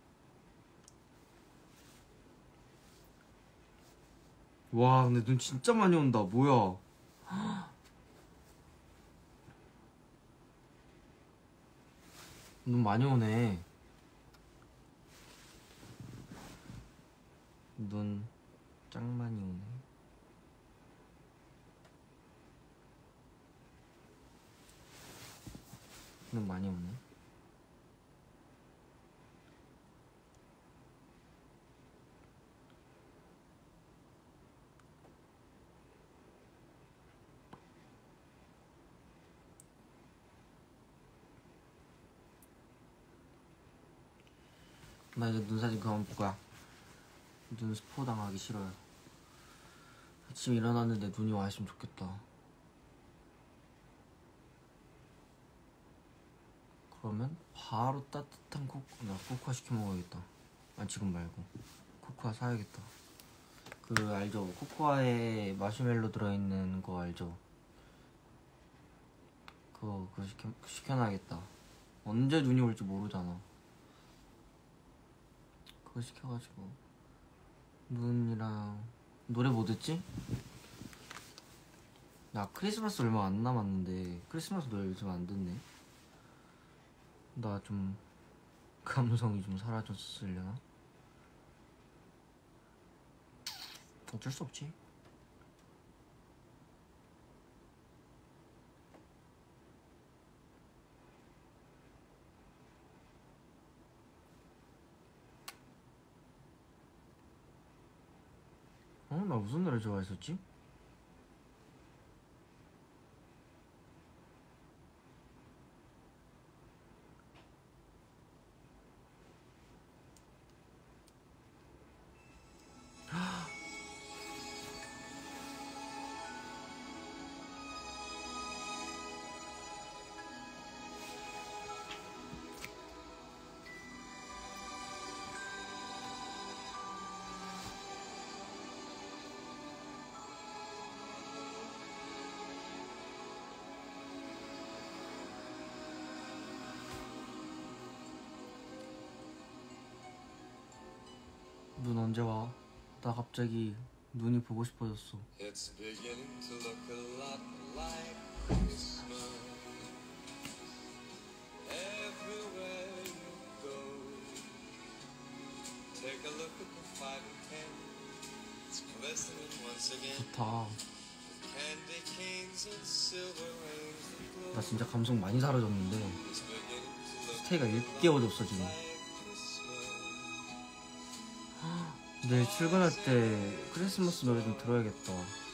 와, 근데 눈 진짜 많이 온다. 뭐야? 눈 많이 오네. 눈 짱 많이 오네. 눈 많이 오네. 나 이제 눈 사진 그만 볼 거야. 눈 스포 당하기 싫어요. 아침 일어났는데 눈이 와 있으면 좋겠다. 그러면 바로 따뜻한 코코아 시켜 먹어야겠다. 아, 지금 말고 코코아 사야겠다. 그 알죠? 코코아에 마시멜로 들어있는 거 알죠? 그거 시켜놔야겠다. 언제 눈이 올지 모르잖아. 그거 시켜가지고. 눈이랑 노래 뭐 듣지? 나 크리스마스 얼마 안 남았는데 크리스마스 노래 요즘 안 듣네. 나 좀 감성이 좀 사라졌으려나? 어쩔 수 없지. 나 무슨 노래 좋아했었지? 눈 언제 와? 나 갑자기 눈이 보고 싶어졌어. It's beginning to look a lot like Christmas. Every 좋다. 나 진짜 감성 많이 사라졌는데 스테이가 6개월 없어지네. 내일 출근할 때 크리스마스 노래 좀 들어야겠다.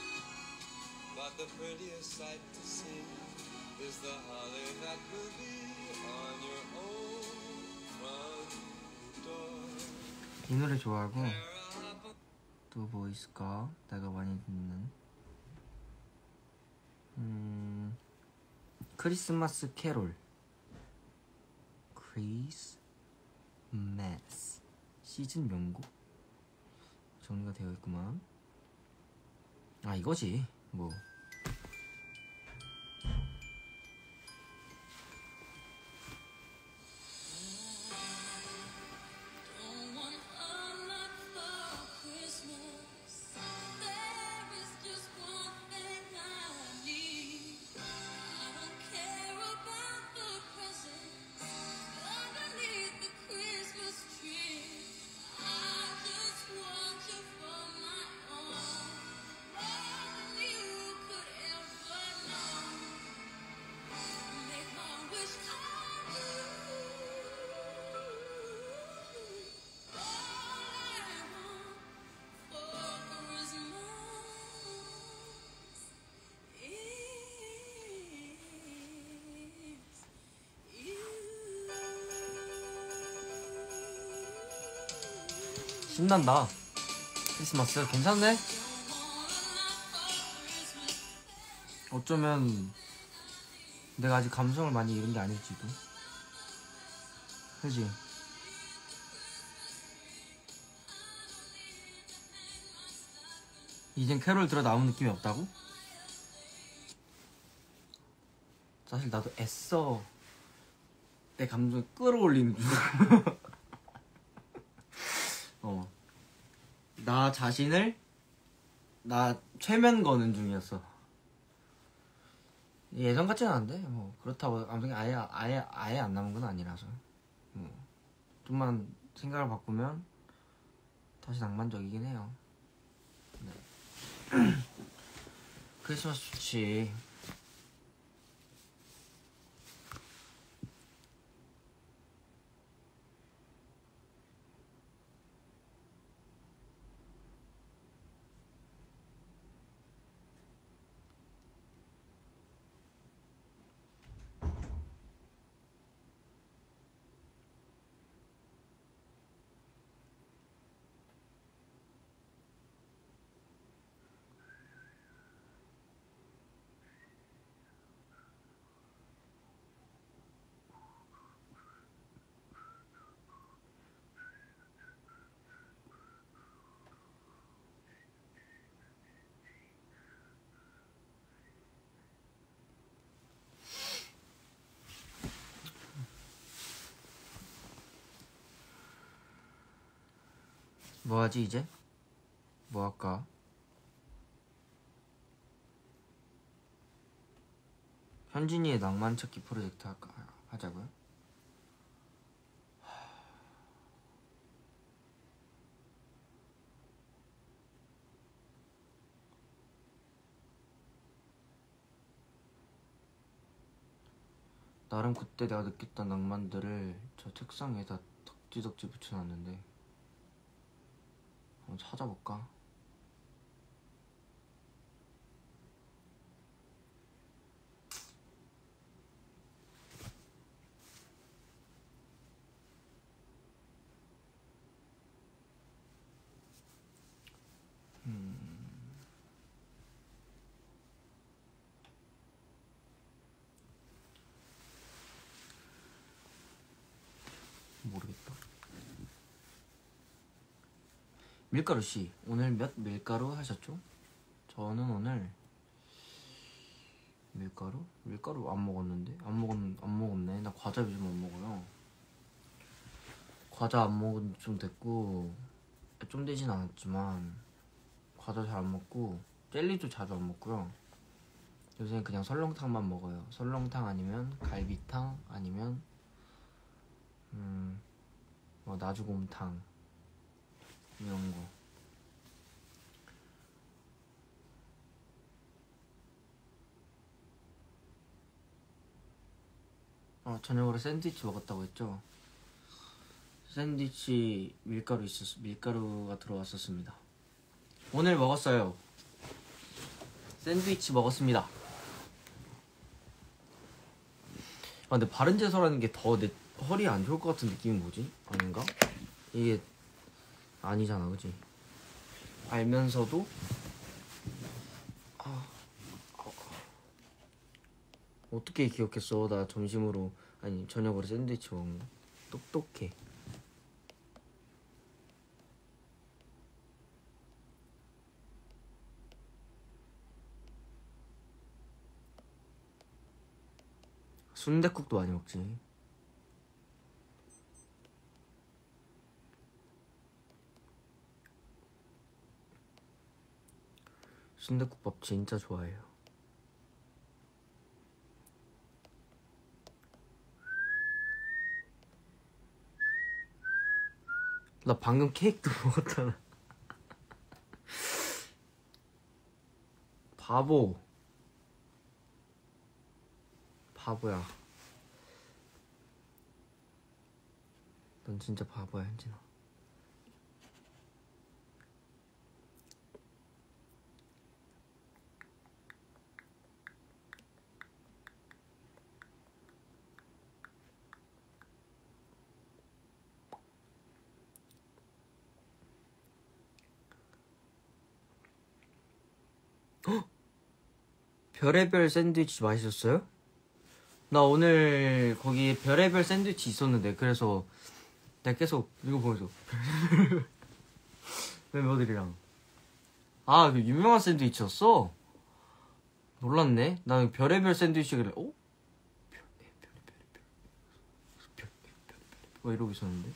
이 노래 좋아하고 또 뭐 있을까? 내가 많이 듣는 크리스마스 캐롤. 크리스마스 시즌 명곡 정리가 되어 있구만. 아 이거지 뭐. 신난다. 크리스마스 괜찮네? 어쩌면 내가 아직 감성을 많이 잃은 게 아닐지도. 그지? 이젠 캐롤 들어 나온 느낌이 없다고? 사실 나도 애써 내 감정을 끌어올리는 중. 나 자신을 나 최면 거는 중이었어. 예전 같지는 않은데 뭐 그렇다고 감성이 아예 안 남은 건 아니라서 좀만 생각을 바꾸면 다시 낭만적이긴 해요. 네. 크리스마스 좋지. 뭐하지 이제? 뭐 할까? 현진이의 낭만 찾기 프로젝트 하자고요? 나름 그때 내가 느꼈던 낭만들을 저 책상에다 덕지덕지 붙여놨는데 한번 찾아볼까? 모르겠다. 밀가루씨, 오늘 몇 밀가루 하셨죠? 저는 오늘 밀가루? 밀가루 안 먹었는데? 안 먹었네. 나 과자 요즘 안 먹어요. 과자 안 먹은 지 좀 됐고 좀 되진 않았지만 과자 잘 안 먹고 젤리도 자주 안 먹고요. 요새는 그냥 설렁탕만 먹어요. 설렁탕 아니면 갈비탕 아니면 뭐 나주곰탕 이런 거. 저녁으로 샌드위치 먹었다고 했죠? 샌드위치 밀가루가 들어왔었습니다. 오늘 먹었어요. 샌드위치 먹었습니다. 근데 바른제서라는 게 더 내 허리에 안 좋을 것 같은 느낌이 뭐지? 아닌가? 이게 아니잖아, 그치? 알면서도 어떻게 기억했어? 나 점심으로 아니 저녁으로 샌드위치 먹는 거. 똑똑해. 순댓국도 많이 먹지. 순댓국밥 진짜 좋아해요. 나 방금 케이크도 먹었잖아. 바보야. 넌 진짜 바보야, 현진아. 별의별 샌드위치 맛있었어요? 나 오늘 거기 별의별 샌드위치 있었는데 그래서 내가 계속 이거 보여줘. 멤버들이랑. 그 유명한 샌드위치였어? 몰랐네. 나 별의별 샌드위치길래 뭐 이러고 있었는데.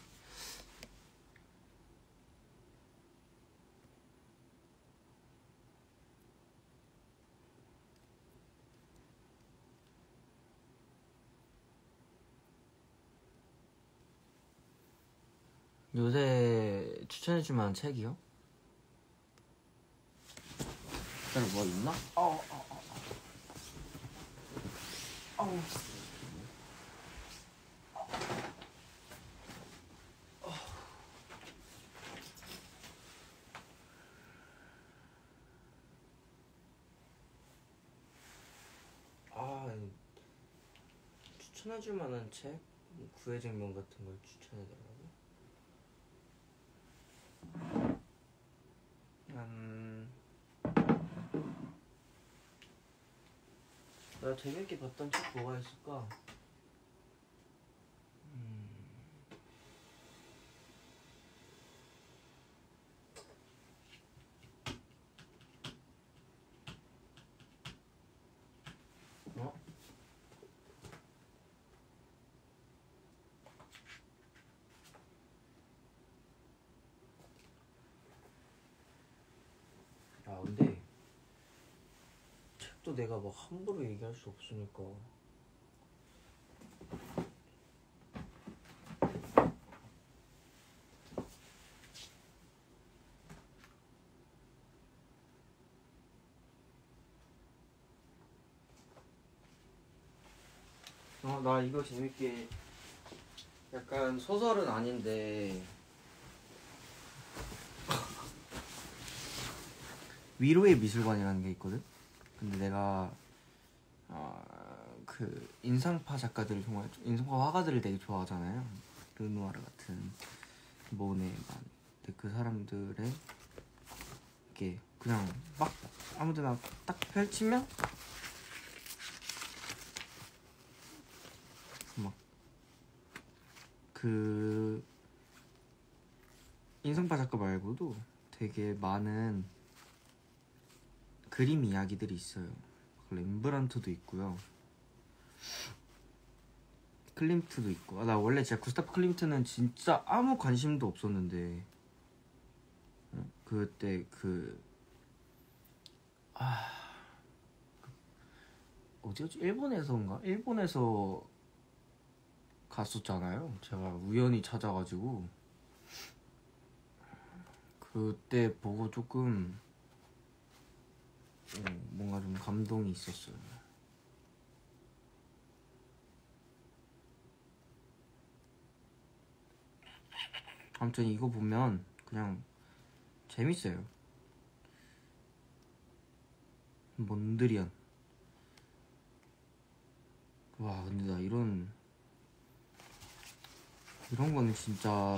요새 추천해줄 만한 책이요? 일단 뭐 있나? 추천해줄 만한 책? 구해쟁명 같은 걸 추천해달라고? 내가 재밌게 봤던 책 뭐가 있을까? 근데 책도 내가 막 함부로 얘기할 수 없으니까. 나 이거 재밌게, 약간 소설은 아닌데 위로의 미술관이라는 게 있거든? 근데 내가 그 인상파 작가들을 인상파 화가들을 되게 좋아하잖아요. 르누아르 같은, 모네만. 근데 그 사람들의 이렇게 그냥 막 아무데나 딱 펼치면 막 그 인상파 작가 말고도 되게 많은 그림 이야기들이 있어요. 렘브란트도 있고요, 클림트도 있고. 나 원래 진짜 구스타프 클림트는 진짜 아무 관심도 없었는데 그때 어디였지? 일본에서 갔었잖아요. 제가 우연히 찾아가지고 그때 보고 조금 뭔가 좀 감동이 있었어요. 아무튼 이거 보면 그냥 재밌어요. 몬드리안. 와, 근데 나 이런 거는 진짜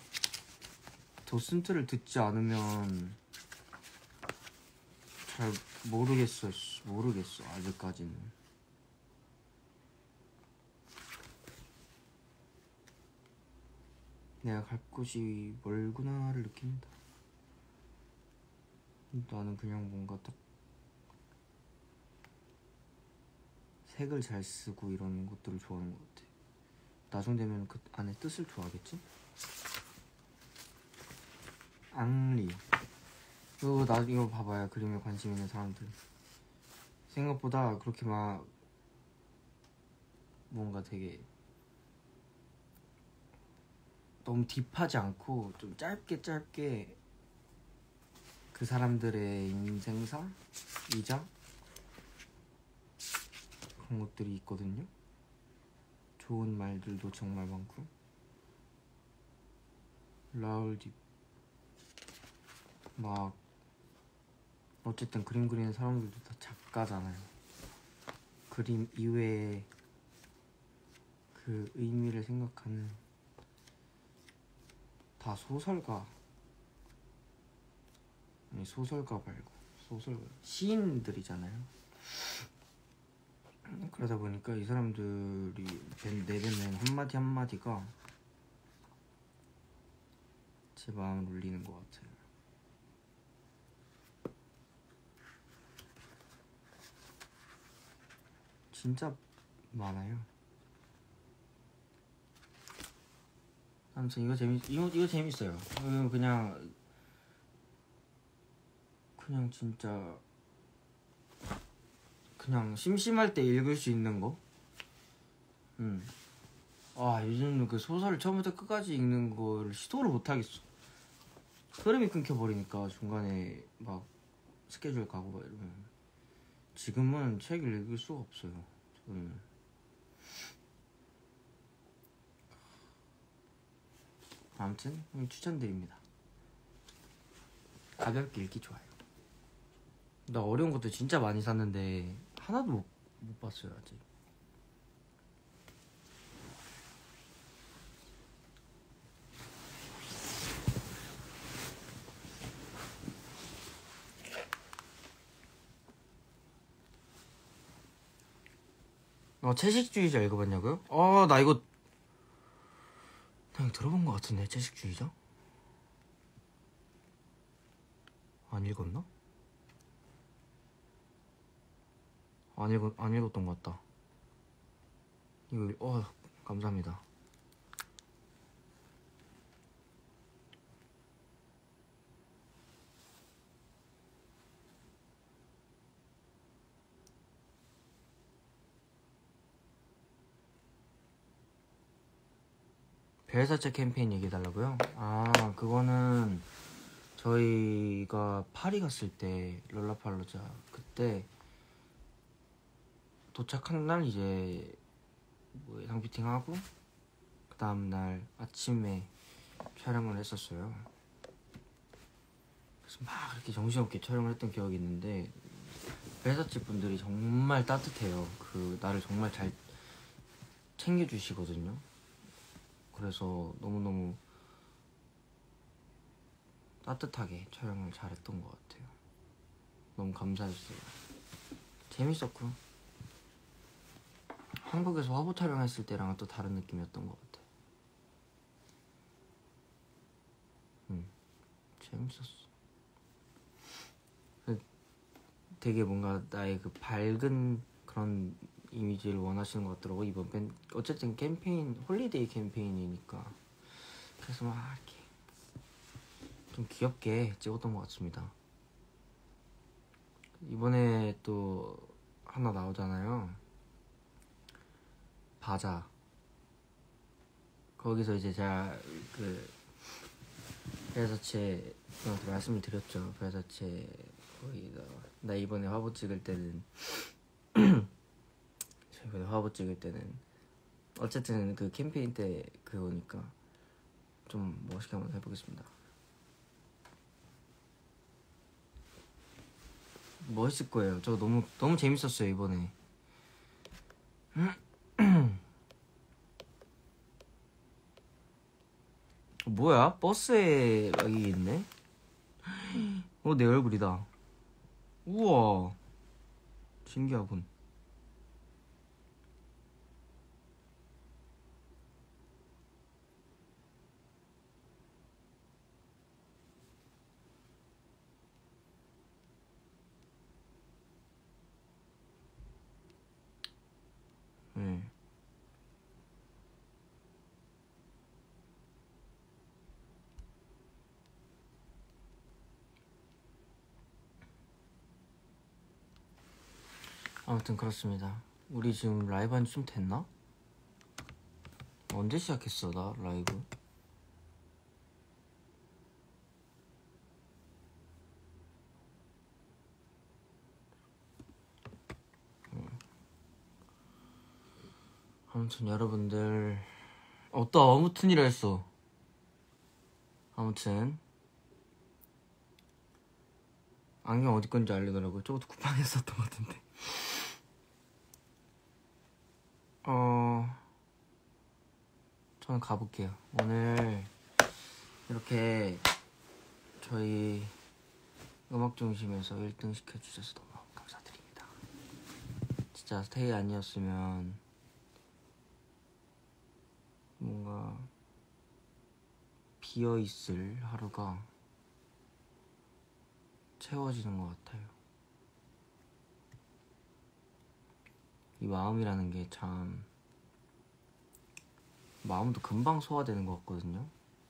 도슨트를 듣지 않으면 잘 모르겠어. 아직까지는. 내가 갈 곳이 멀구나를 느낍니다. 나는 그냥 뭔가 딱 색을 잘 쓰고 이런 것들을 좋아하는 것 같아. 나중 되면 그 안에 뜻을 좋아하겠지? 앙리. 이거 봐봐요. 그림에 관심 있는 사람들. 생각보다 그렇게 막 뭔가 되게 너무 딥하지 않고 좀 짧게 그 사람들의 인생사? 이장? 그런 것들이 있거든요. 좋은 말들도 정말 많고. 라울딥. 막 어쨌든 그림 그리는 사람들도 다 작가잖아요. 그림 이외에 그 의미를 생각하는 다 소설가. 아니, 소설가 말고 시인들이잖아요. 그러다 보니까 이 사람들이 내뱉는 한마디 한마디가 제 마음을 울리는 것 같아요. 진짜 많아요. 아무튼 이거 재밌어요. 이거 그냥 진짜 그냥 심심할 때 읽을 수 있는 거. 요즘은 그 소설을 처음부터 끝까지 읽는 거를 시도를 못 하겠어. 흐름이 끊겨버리니까 중간에 막 스케줄 가고 막 이러면. 지금은 책을 읽을 수가 없어요. 저는. 아무튼 추천드립니다. 가볍게 읽기 좋아요. 나 어려운 것도 진짜 많이 샀는데 하나도 못 봤어요 아직. 채식주의자 읽어봤냐고요? 나 이거 그냥 들어본 것 같은데. 채식주의자? 안 읽었나? 안 읽었던 것 같다. 이거 감사합니다. 별사체 캠페인 얘기해달라고요? 그거는 저희가 파리 갔을 때 롤라팔로자 그때 도착한 날 이제 뭐 예상 피팅하고 그 다음날 아침에 촬영을 했었어요. 그래서 막 이렇게 정신없게 촬영을 했던 기억이 있는데 별사체 분들이 정말 따뜻해요. 나를 정말 잘 챙겨주시거든요. 그래서 너무너무 따뜻하게 촬영을 잘했던 것 같아요. 너무 감사했어요. 재밌었고 한국에서 화보 촬영했을 때랑은 또 다른 느낌이었던 것 같아요. 재밌었어. 되게 뭔가 나의 그 밝은 그런 이미지를 원하시는 것 같더라고. 이번 어쨌든 캠페인 홀리데이 캠페인이니까 그래서 막 이렇게 좀 귀엽게 찍었던 것 같습니다. 이번에 또 하나 나오잖아요. 바자. 거기서 이제 제가 베르사체 형한테 말씀을 드렸죠. 베르사체 거기다 나 이번에 화보 찍을 때는 저 이번에 화보 찍을 때는 어쨌든 그 캠페인 때 그거니까 좀 멋있게 한번 해보겠습니다. 멋있을 거예요. 저 너무 재밌었어요 이번에. 뭐야? 버스에 여기 있네? 내 얼굴이다. 우와, 신기하군. 네. 아무튼 그렇습니다. 우리 지금 라이브 한지 좀 됐나? 언제 시작했어 나 라이브? 아무튼 여러분들 또 아무튼이라 했어. 아무튼 안경 어디 건지 알려더라고요. 저것도 쿠팡에서 샀던 것 같은데. 저는 가볼게요. 오늘 이렇게 저희 음악중심에서 1등 시켜주셔서 너무 감사드립니다. 진짜 스테이 아니었으면 뭔가 비어있을 하루가 채워지는 것 같아요. 이 마음이라는 게 참 마음도 금방 소화되는 것 같거든요.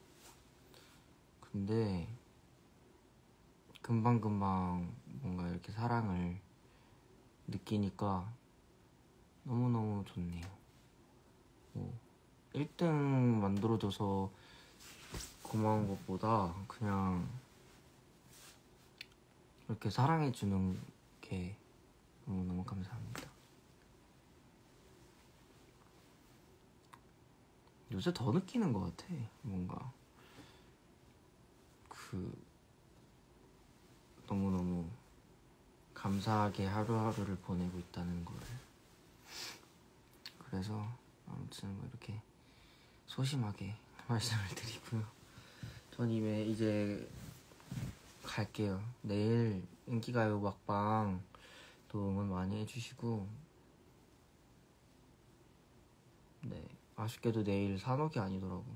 근데 금방금방 뭔가 이렇게 사랑을 느끼니까 너무너무 좋네요. 1등 만들어줘서 고마운 것보다 그냥 이렇게 사랑해주는 게 너무너무 감사합니다. 요새 더 느끼는 것 같아. 뭔가 너무너무 감사하게 하루하루를 보내고 있다는 거를. 그래서 아무튼 뭐 이렇게 소심하게 말씀을 드리고요. 전 이제 갈게요. 내일 인기가요 막방 또 응원 많이 해주시고, 네, 아쉽게도 내일 산옥이 아니더라고.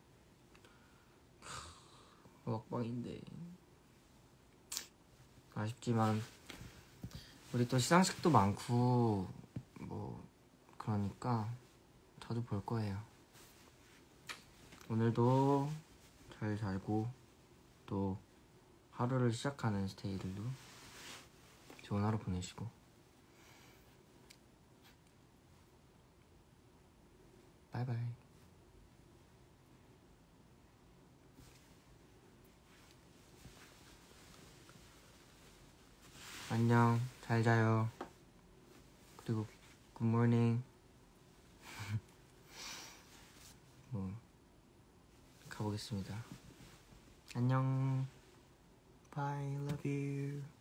막방인데 아쉽지만 우리 또 시상식도 많고 뭐 그러니까 자주 볼 거예요. 오늘도 잘 자고 또 하루를 시작하는 스테이들도 좋은 하루 보내시고, 바이바이. 안녕, 잘 자요. 그리고 굿모닝. 뭐 가보겠습니다. 안녕. Bye, love you.